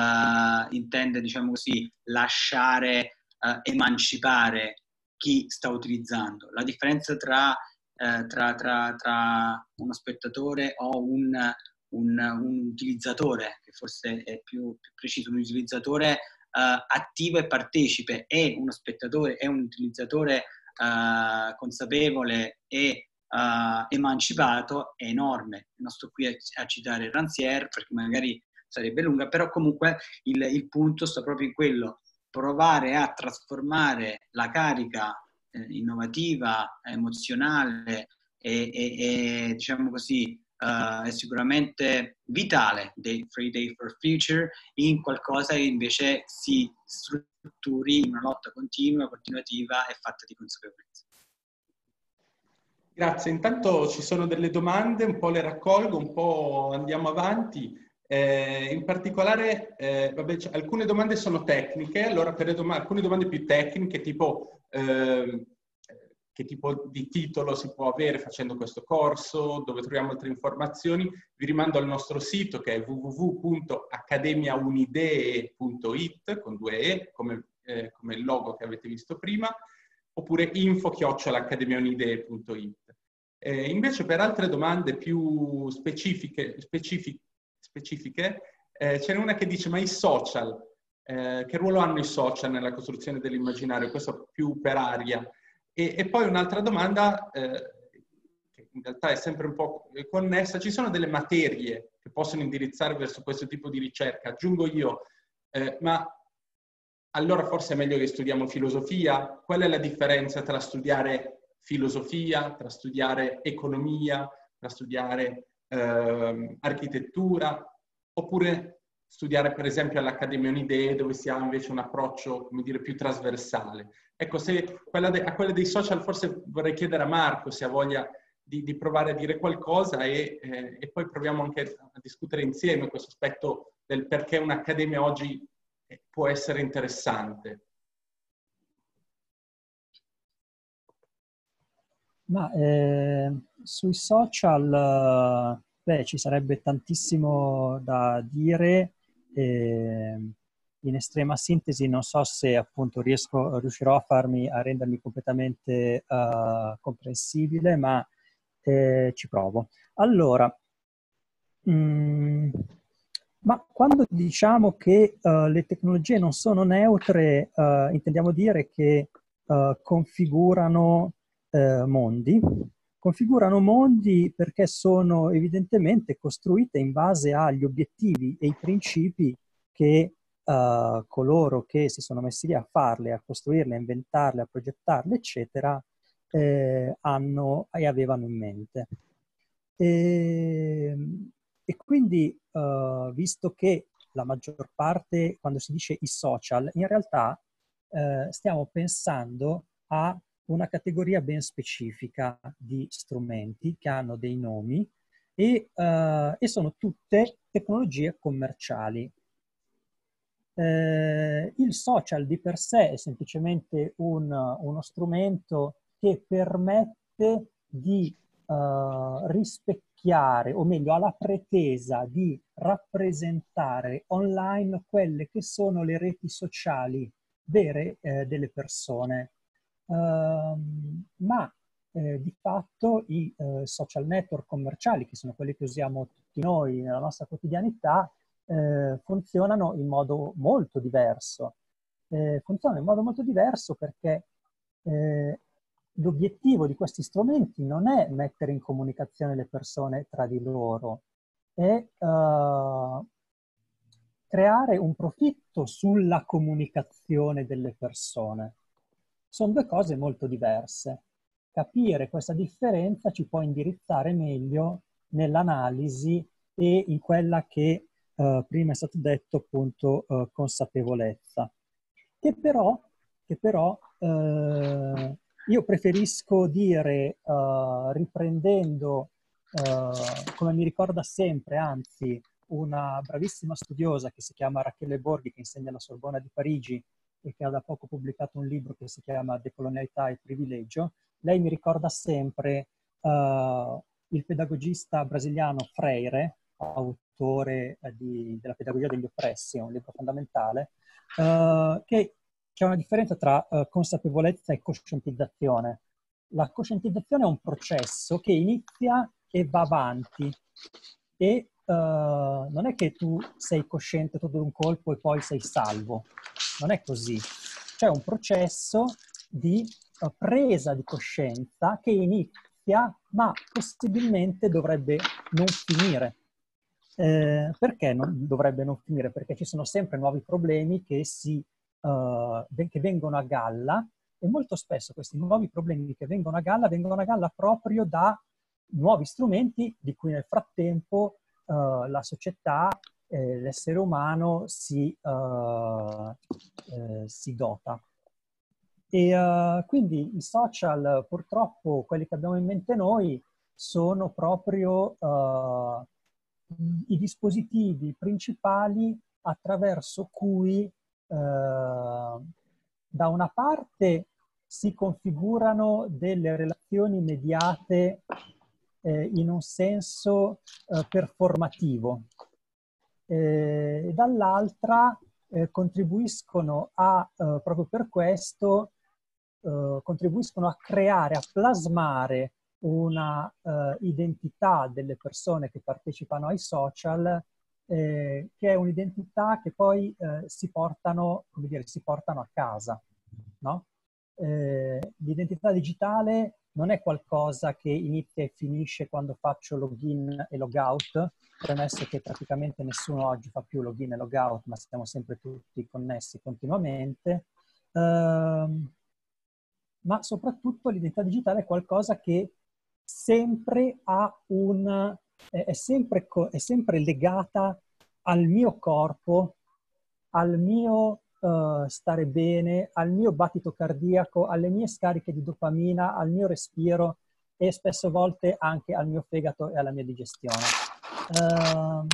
Uh, intende, diciamo così, lasciare uh, emancipare chi sta utilizzando. La differenza tra, uh, tra, tra, tra uno spettatore o un, un, un utilizzatore, che forse è più, più preciso, un utilizzatore uh, attivo e partecipe, e uno spettatore e un utilizzatore uh, consapevole e uh, emancipato è enorme. Non sto qui a, a citare Rancière perché magari sarebbe lunga, però comunque il, il punto sta proprio in quello: provare a trasformare la carica eh, innovativa, emozionale e, e, e diciamo così uh, è sicuramente vitale dei Free Day for Future in qualcosa che invece si strutturi in una lotta continua, continuativa e fatta di consapevolezza. Grazie, intanto ci sono delle domande, un po' le raccolgo, un po' andiamo avanti. Eh, in particolare, eh, vabbè, cioè, alcune domande sono tecniche, allora per le dom- alcune domande più tecniche, tipo eh, che tipo di titolo si può avere facendo questo corso, dove troviamo altre informazioni, vi rimando al nostro sito che è w w w punto accademia unidee punto it con due E, come, eh, come il logo che avete visto prima, oppure info chiocciola accademia unidee punto it. Eh, invece per altre domande più specifiche, specific, specifiche eh, ce n'è una che dice: ma i social, eh, che ruolo hanno i social nella costruzione dell'immaginario? Questo più per aria. E, e poi un'altra domanda, eh, che in realtà è sempre un po' connessa: ci sono delle materie che possono indirizzare verso questo tipo di ricerca? Aggiungo io, eh, ma allora forse è meglio che studiamo filosofia? Qual è la differenza tra studiare filosofia, tra studiare economia, tra studiare eh, architettura, oppure studiare per esempio all'Accademia Unidee, dove si ha invece un approccio, come dire, più trasversale? Ecco, se quella de, a quella dei social forse vorrei chiedere a Marco se ha voglia di, di provare a dire qualcosa e, eh, e poi proviamo anche a discutere insieme questo aspetto del perché un'accademia oggi può essere interessante. Ma eh, sui social, beh, ci sarebbe tantissimo da dire. Eh, in estrema sintesi, non so se appunto riesco, riuscirò a farmi, a rendermi completamente uh, comprensibile, ma eh, ci provo. Allora, mh, ma quando diciamo che uh, le tecnologie non sono neutre, uh, intendiamo dire che uh, configurano uh, mondi, configurano mondi perché sono evidentemente costruite in base agli obiettivi e i principi che uh, coloro che si sono messi lì a farle, a costruirle, a inventarle, a progettarle, eccetera, eh, hanno e avevano in mente. E, e quindi, uh, visto che la maggior parte, quando si dice i social, in realtà uh, stiamo pensando a una categoria ben specifica di strumenti che hanno dei nomi e, uh, e sono tutte tecnologie commerciali. Eh, il social di per sé è semplicemente un, uno strumento che permette di uh, rispecchiare, o meglio, ha la pretesa di rappresentare online quelle che sono le reti sociali vere eh, delle persone. Uh, ma eh, di fatto i eh, social network commerciali, che sono quelli che usiamo tutti noi nella nostra quotidianità, Eh, funzionano in modo molto diverso. Eh, funzionano in modo molto diverso perché eh, l'obiettivo di questi strumenti non è mettere in comunicazione le persone tra di loro, è uh, creare un profitto sulla comunicazione delle persone. Sono due cose molto diverse. Capire questa differenza ci può indirizzare meglio nell'analisi e in quella che Uh, prima è stato detto appunto uh, consapevolezza, che però, che però uh, io preferisco dire, uh, riprendendo, uh, come mi ricorda sempre, anzi, una bravissima studiosa che si chiama Rachele Borghi, che insegna alla Sorbona di Parigi e che ha da poco pubblicato un libro che si chiama Decolonialità e privilegio. Lei mi ricorda sempre uh, il pedagogista brasiliano Freire, autore eh, di, della pedagogia degli oppressi, è un libro fondamentale, uh, che c'è una differenza tra uh, consapevolezza e coscientizzazione. La coscientizzazione è un processo che inizia e va avanti e uh, non è che tu sei cosciente tutto d'un colpo e poi sei salvo, non è così. C'è un processo di uh, presa di coscienza che inizia, ma possibilmente dovrebbe non finire. Eh, perché non dovrebbe non finire? Perché ci sono sempre nuovi problemi che, si, uh, che vengono a galla e molto spesso questi nuovi problemi che vengono a galla vengono a galla proprio da nuovi strumenti di cui nel frattempo uh, la società, eh, l'essere umano si, uh, eh, si dota. E uh, quindi i social, purtroppo, quelli che abbiamo in mente noi, sono proprio uh, i dispositivi principali attraverso cui eh, da una parte si configurano delle relazioni mediate eh, in un senso eh, performativo, eh, e dall'altra eh, contribuiscono a, eh, proprio per questo, eh, contribuiscono a creare, a plasmare una eh, identità delle persone che partecipano ai social, eh, che è un'identità che poi eh, si portano, come dire, si portano a casa, no? Eh, l'identità digitale non è qualcosa che inizia e finisce quando faccio login e logout, premesso che praticamente nessuno oggi fa più login e logout, ma siamo sempre tutti connessi continuamente. Uh, ma soprattutto l'identità digitale è qualcosa che sempre ha un, è sempre, è sempre legata al mio corpo, al mio uh, stare bene, al mio battito cardiaco, alle mie scariche di dopamina, al mio respiro e spesso volte anche al mio fegato e alla mia digestione. Uh,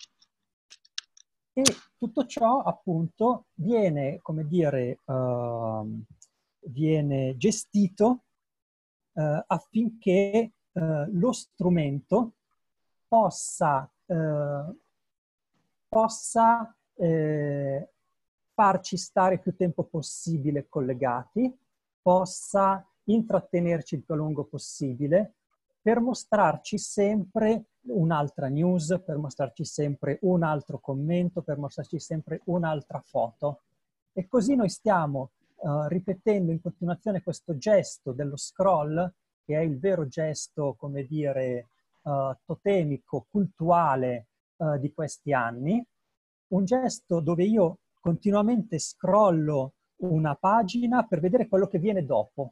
e tutto ciò appunto viene, come dire, uh, viene gestito uh, affinché uh, lo strumento possa, uh, possa eh, farci stare più tempo possibile collegati, possa intrattenerci il più a lungo possibile, per mostrarci sempre un'altra news, per mostrarci sempre un altro commento, per mostrarci sempre un'altra foto. E così noi stiamo uh, ripetendo in continuazione questo gesto dello scroll, che è il vero gesto, come dire, uh, totemico, cultuale uh, di questi anni, un gesto dove io continuamente scrollo una pagina per vedere quello che viene dopo.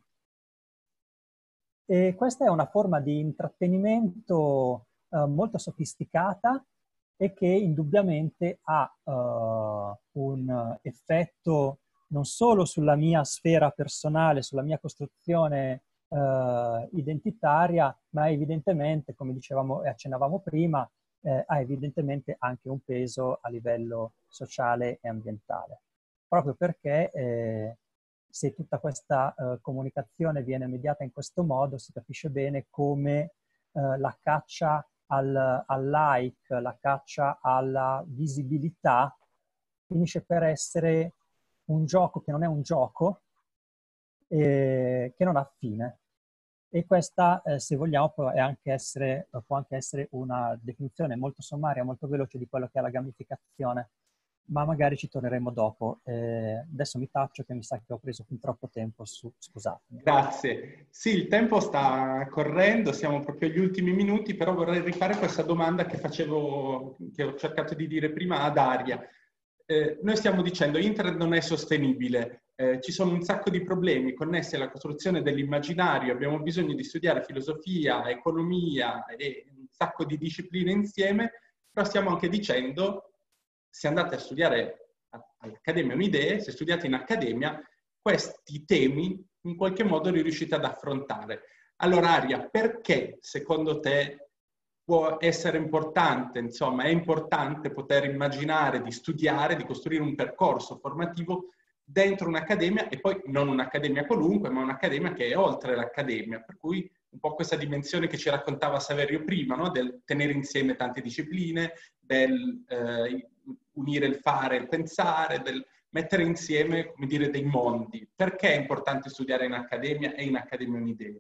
E questa è una forma di intrattenimento uh, molto sofisticata e che indubbiamente ha uh, un effetto non solo sulla mia sfera personale, sulla mia costruzione uh, identitaria, ma evidentemente, come dicevamo e accennavamo prima, eh, ha evidentemente anche un peso a livello sociale e ambientale. Proprio perché eh, se tutta questa uh, comunicazione viene mediata in questo modo, si capisce bene come uh, la caccia al, al like, la caccia alla visibilità finisce per essere un gioco che non è un gioco, eh, che non ha fine. E questa, eh, se vogliamo, può anche, essere, può anche essere una definizione molto sommaria, molto veloce di quello che è la gamificazione. Ma magari ci torneremo dopo. Eh, adesso mi taccio che mi sa che ho preso fin troppo tempo su, scusatemi. Grazie. Sì, il tempo sta correndo, siamo proprio agli ultimi minuti, però vorrei rifare questa domanda che facevo, che ho cercato di dire prima a Daria. Eh, noi stiamo dicendo internet non è sostenibile, eh, ci sono un sacco di problemi connessi alla costruzione dell'immaginario, abbiamo bisogno di studiare filosofia, economia e un sacco di discipline insieme, però stiamo anche dicendo, se andate a studiare all'Accademia Unidee, se studiate in accademia, questi temi in qualche modo li riuscite ad affrontare. Allora Aria, perché secondo te può essere importante, insomma, è importante poter immaginare di studiare, di costruire un percorso formativo dentro un'accademia e poi non un'accademia qualunque, ma un'accademia che è oltre l'accademia, per cui un po' questa dimensione che ci raccontava Saverio prima, no? Del tenere insieme tante discipline, del eh, unire il fare e il pensare, del mettere insieme, come dire, dei mondi. Perché è importante studiare in accademia e in Accademia Unidee?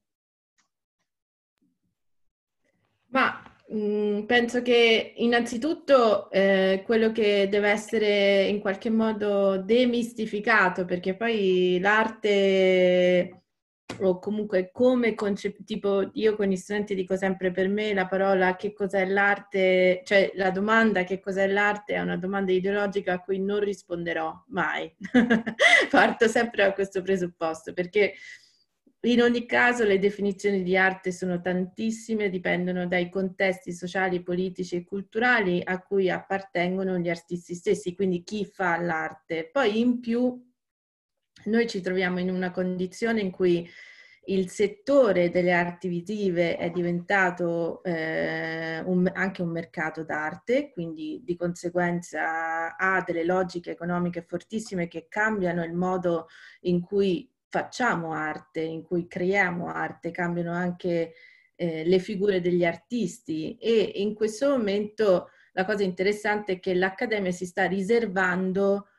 Ma mh, penso che innanzitutto eh, quello che deve essere in qualche modo demistificato, perché poi l'arte, o comunque come concep- tipo io con gli studenti dico sempre, per me la parola che cos'è l'arte, cioè la domanda che cos'è l'arte è una domanda ideologica a cui non risponderò mai. Parto sempre da questo presupposto, perché in ogni caso le definizioni di arte sono tantissime, dipendono dai contesti sociali, politici e culturali a cui appartengono gli artisti stessi, quindi chi fa l'arte. Poi in più noi ci troviamo in una condizione in cui il settore delle arti visive è diventato eh, un, anche un mercato d'arte, quindi di conseguenza ha delle logiche economiche fortissime che cambiano il modo in cui facciamo arte, in cui creiamo arte, cambiano anche eh, le figure degli artisti, e in questo momento la cosa interessante è che l'Accademia si sta riservando,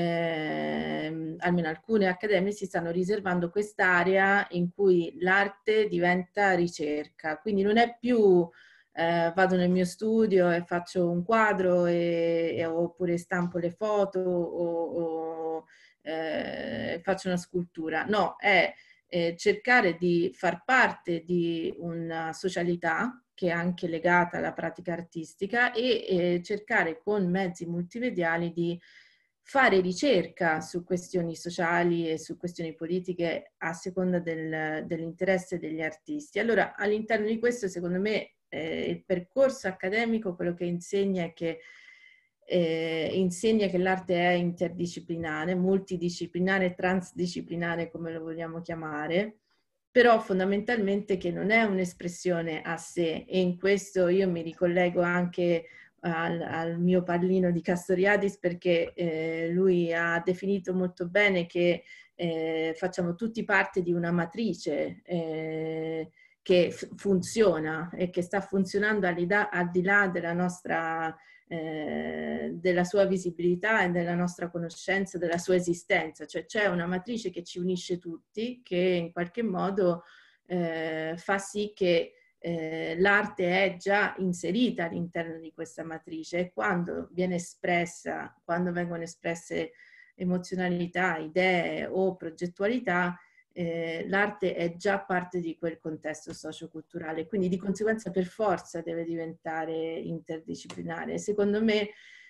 eh, almeno alcune accademie si stanno riservando quest'area in cui l'arte diventa ricerca, quindi non è più eh, vado nel mio studio e faccio un quadro e, e, oppure stampo le foto o, o eh, faccio una scultura, no, è eh, cercare di far parte di una socialità che è anche legata alla pratica artistica e eh, cercare con mezzi multimediali di fare ricerca su questioni sociali e su questioni politiche a seconda del, dell'interesse degli artisti. Allora, all'interno di questo, secondo me, eh, il percorso accademico quello che insegna è che eh, insegna che l'arte è interdisciplinare, multidisciplinare, transdisciplinare, come lo vogliamo chiamare, però fondamentalmente che non è un'espressione a sé, e in questo io mi ricollego anche al, al mio pallino di Castoriadis, perché eh, lui ha definito molto bene che eh, facciamo tutti parte di una matrice eh, che funziona e che sta funzionando al di là, al di là della nostra eh, della sua visibilità e della nostra conoscenza, della sua esistenza, cioè c'è una matrice che ci unisce tutti, che in qualche modo eh, fa sì che eh, l'arte è già inserita all'interno di questa matrice, e quando viene espressa, quando vengono espresse emozionalità, idee o progettualità, Eh, l'arte è già parte di quel contesto socioculturale, quindi di conseguenza per forza deve diventare interdisciplinare. Secondo me,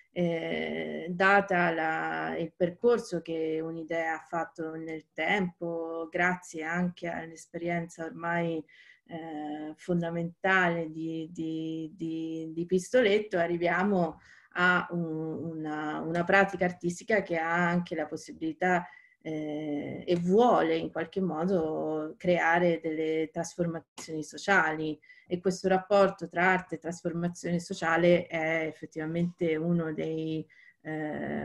eh, data la, il percorso che un'idea ha fatto nel tempo, grazie anche all'esperienza ormai eh, fondamentale di, di, di, di Pistoletto, arriviamo a un, una, una pratica artistica che ha anche la possibilità Eh, e vuole in qualche modo creare delle trasformazioni sociali, e questo rapporto tra arte e trasformazione sociale è effettivamente uno dei eh,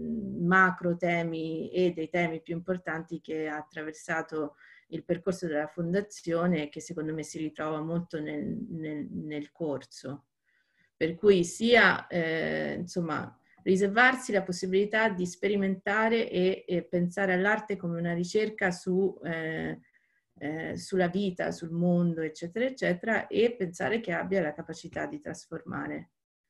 macro temi e dei temi più importanti che ha attraversato il percorso della fondazione e che secondo me si ritrova molto nel, nel, nel corso, per cui sia eh, insomma riservarsi la possibilità di sperimentare e, e pensare all'arte come una ricerca su, eh, eh, sulla vita, sul mondo, eccetera, eccetera, e pensare che abbia la capacità di trasformare.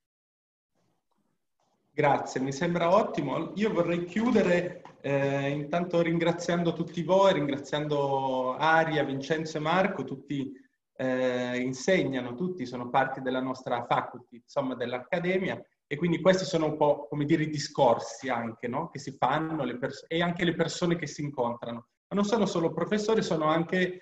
Grazie, mi sembra ottimo. Io vorrei chiudere eh, intanto ringraziando tutti voi, ringraziando Aria, Vincenzo e Marco, tutti eh, insegnano, tutti sono parte della nostra faculty, insomma dell'Accademia. E quindi questi sono un po', come dire, i discorsi anche, no? Che si fanno le e anche le persone che si incontrano. Ma non sono solo professori, sono anche,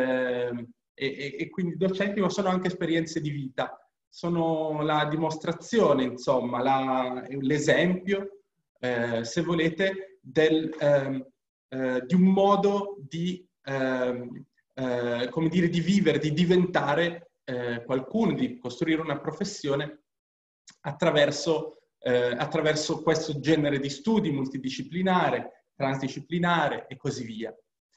eh, e, e quindi docenti, ma sono anche esperienze di vita. Sono la dimostrazione, insomma, la, l'esempio, eh, se volete, del, eh, eh, di un modo di, eh, eh, come dire, di vivere, di diventare eh, qualcuno, di costruire una professione Attraverso, eh, attraverso questo genere di studi multidisciplinare, transdisciplinare e così via.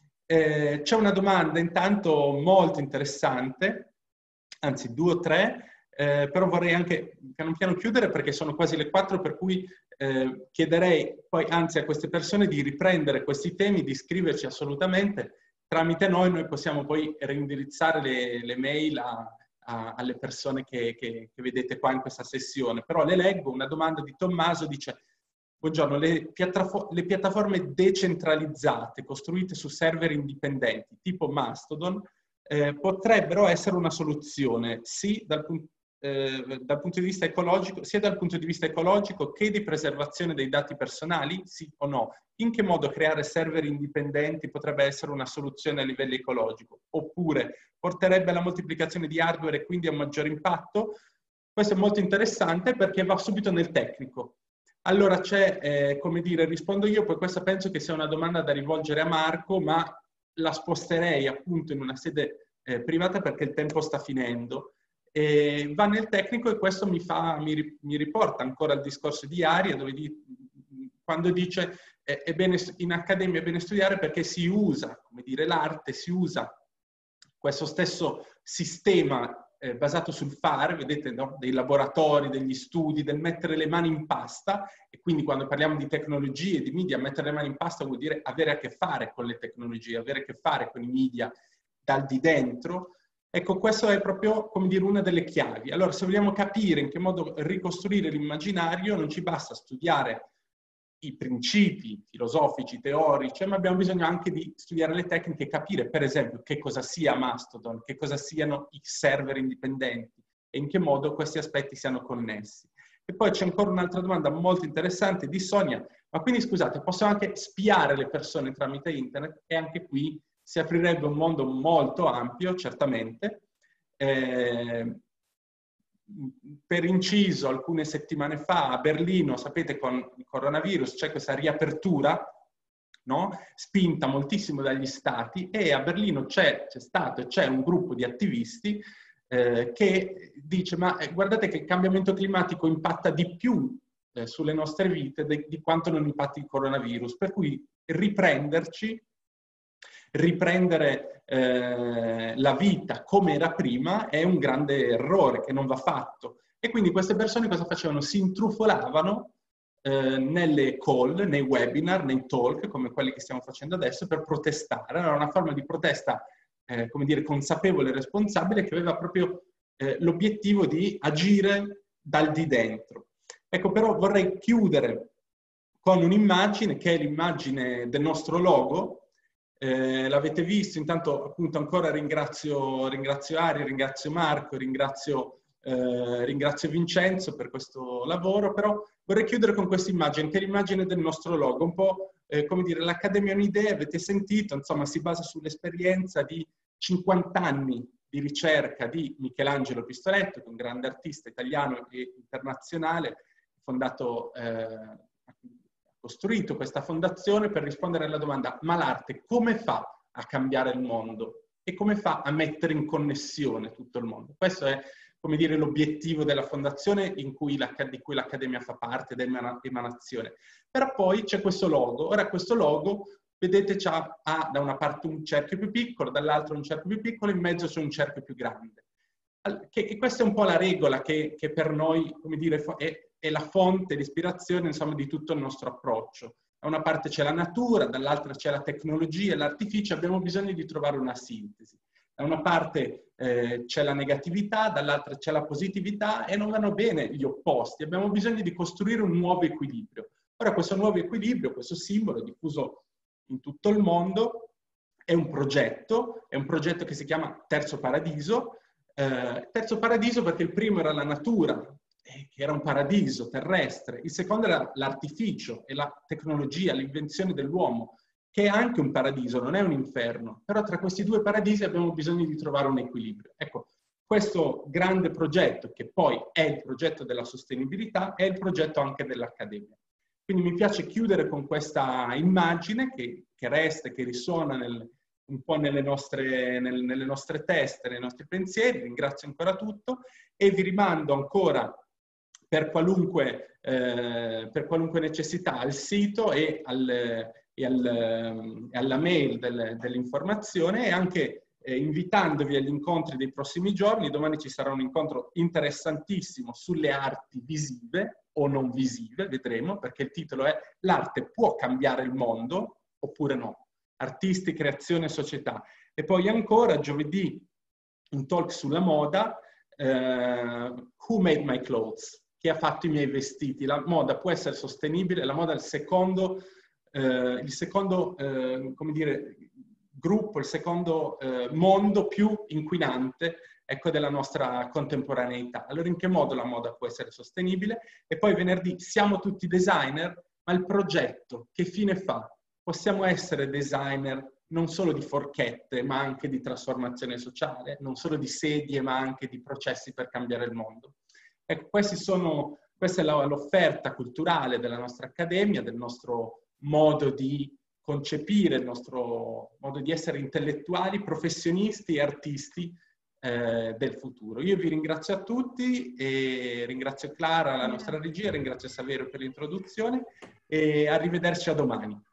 Eh, c'è una domanda intanto molto interessante, anzi due o tre, eh, però vorrei anche piano piano chiudere perché sono quasi le quattro, per cui eh, chiederei poi anzi a queste persone di riprendere questi temi, di scriverci assolutamente. Tramite noi noi possiamo poi reindirizzare le, le mail a A, alle persone che, che, che vedete qua in questa sessione. Però le leggo. Una domanda di Tommaso, dice: buongiorno, le, le piattaforme decentralizzate costruite su server indipendenti tipo Mastodon eh, potrebbero essere una soluzione sì dal, eh, dal punto di vista ecologico, sia dal punto di vista ecologico che di preservazione dei dati personali, sì o no? In che modo creare server indipendenti potrebbe essere una soluzione a livello ecologico? Oppure porterebbe alla moltiplicazione di hardware e quindi a un maggior impatto? Questo è molto interessante perché va subito nel tecnico. Allora c'è, eh, come dire, rispondo io, poi questa penso che sia una domanda da rivolgere a Marco, ma la sposterei appunto in una sede eh, privata perché il tempo sta finendo. E va nel tecnico, e questo mi, fa, mi, mi riporta ancora al discorso di Aria, dove di, quando dice eh, è bene, in accademia è bene studiare perché si usa, come dire, l'arte, si usa questo stesso sistema eh, basato sul fare, vedete, no? Dei laboratori, degli studi, del mettere le mani in pasta, e quindi quando parliamo di tecnologie, di media, mettere le mani in pasta vuol dire avere a che fare con le tecnologie, avere a che fare con i media dal di dentro. Ecco, questo è proprio, come dire, una delle chiavi. Allora, se vogliamo capire in che modo ricostruire l'immaginario, non ci basta studiare i principi filosofici, teorici, ma abbiamo bisogno anche di studiare le tecniche e capire, per esempio, che cosa sia Mastodon, che cosa siano i server indipendenti e in che modo questi aspetti siano connessi. E poi c'è ancora un'altra domanda molto interessante di Sonia, ma quindi scusate, possiamo anche spiare le persone tramite internet? E anche qui si aprirebbe un mondo molto ampio, certamente. Eh, per inciso, alcune settimane fa a Berlino, sapete, con il coronavirus c'è questa riapertura, no? Spinta moltissimo dagli stati, e a Berlino c'è stato e c'è un gruppo di attivisti eh, che dice ma eh, guardate che il cambiamento climatico impatta di più eh, sulle nostre vite di, di quanto non impatti il coronavirus, per cui riprenderci riprendere eh, la vita come era prima è un grande errore che non va fatto. E quindi queste persone cosa facevano? Si intrufolavano eh, nelle call, nei webinar, nei talk, come quelli che stiamo facendo adesso, per protestare. Era una forma di protesta, eh, come dire, consapevole e responsabile, che aveva proprio eh, l'obiettivo di agire dal di dentro. Ecco, però vorrei chiudere con un'immagine, che è l'immagine del nostro logo. Eh, l'avete visto, intanto appunto ancora ringrazio, ringrazio Ari, ringrazio Marco, ringrazio, eh, ringrazio Vincenzo per questo lavoro, però vorrei chiudere con questa immagine, che è l'immagine del nostro logo, un po' eh, come dire, l'Accademia Un'Idea, avete sentito, insomma si basa sull'esperienza di cinquanta anni di ricerca di Michelangelo Pistoletto, che è un grande artista italiano e internazionale, fondato... Eh, costruito questa fondazione per rispondere alla domanda: ma l'arte come fa a cambiare il mondo e come fa a mettere in connessione tutto il mondo? Questo è, come dire, l'obiettivo della fondazione in cui di cui l'Accademia fa parte, dell'emanazione. Però poi c'è questo logo. Ora questo logo, vedete, ha, ha da una parte un cerchio più piccolo, dall'altro un cerchio più piccolo, in mezzo c'è un cerchio più grande. Che, che questa è un po' la regola che, che per noi, come dire, è, è la fonte di ispirazione, insomma, di tutto il nostro approccio. Da una parte c'è la natura, dall'altra c'è la tecnologia e l'artificio, abbiamo bisogno di trovare una sintesi. Da una parte eh, c'è la negatività, dall'altra c'è la positività, e non vanno bene gli opposti, abbiamo bisogno di costruire un nuovo equilibrio. Ora questo nuovo equilibrio, questo simbolo diffuso in tutto il mondo, è un progetto, è un progetto che si chiama Terzo Paradiso. Eh, terzo Paradiso perché il primo era la natura, eh, che era un paradiso terrestre, il secondo era l'artificio e la tecnologia, l'invenzione dell'uomo, che è anche un paradiso, non è un inferno, però tra questi due paradisi abbiamo bisogno di trovare un equilibrio. Ecco, questo grande progetto, che poi è il progetto della sostenibilità, è il progetto anche dell'Accademia. Quindi mi piace chiudere con questa immagine che, che resta, che risuona nel, un po' nelle nostre, nel, nelle nostre teste, nei nostri pensieri. Ringrazio ancora tutto e vi rimando ancora per qualunque, eh, per qualunque necessità al sito e, al, e, al, e alla mail del, dell'informazione, e anche eh, invitandovi agli incontri dei prossimi giorni. Domani ci sarà un incontro interessantissimo sulle arti visive o non visive, vedremo, perché il titolo è "L'arte può cambiare il mondo oppure no? Artisti, creazione e società". E poi ancora giovedì un talk sulla moda, eh, Who Made My Clothes? Chi ha fatto i miei vestiti? La moda può essere sostenibile, la moda è il secondo, eh, il secondo eh, come dire, gruppo, il secondo eh, mondo più inquinante, ecco, della nostra contemporaneità. Allora in che modo la moda può essere sostenibile? E poi venerdì siamo tutti designer, ma il progetto che fine fa? Possiamo essere designer non solo di forchette, ma anche di trasformazione sociale, non solo di sedie, ma anche di processi per cambiare il mondo. Ecco, questi sono, questa è l'offerta culturale della nostra accademia, del nostro modo di concepire, il nostro modo di essere intellettuali, professionisti e artisti eh, del futuro. Io vi ringrazio a tutti e ringrazio Clara, la nostra regia, ringrazio Saverio per l'introduzione e arrivederci a domani.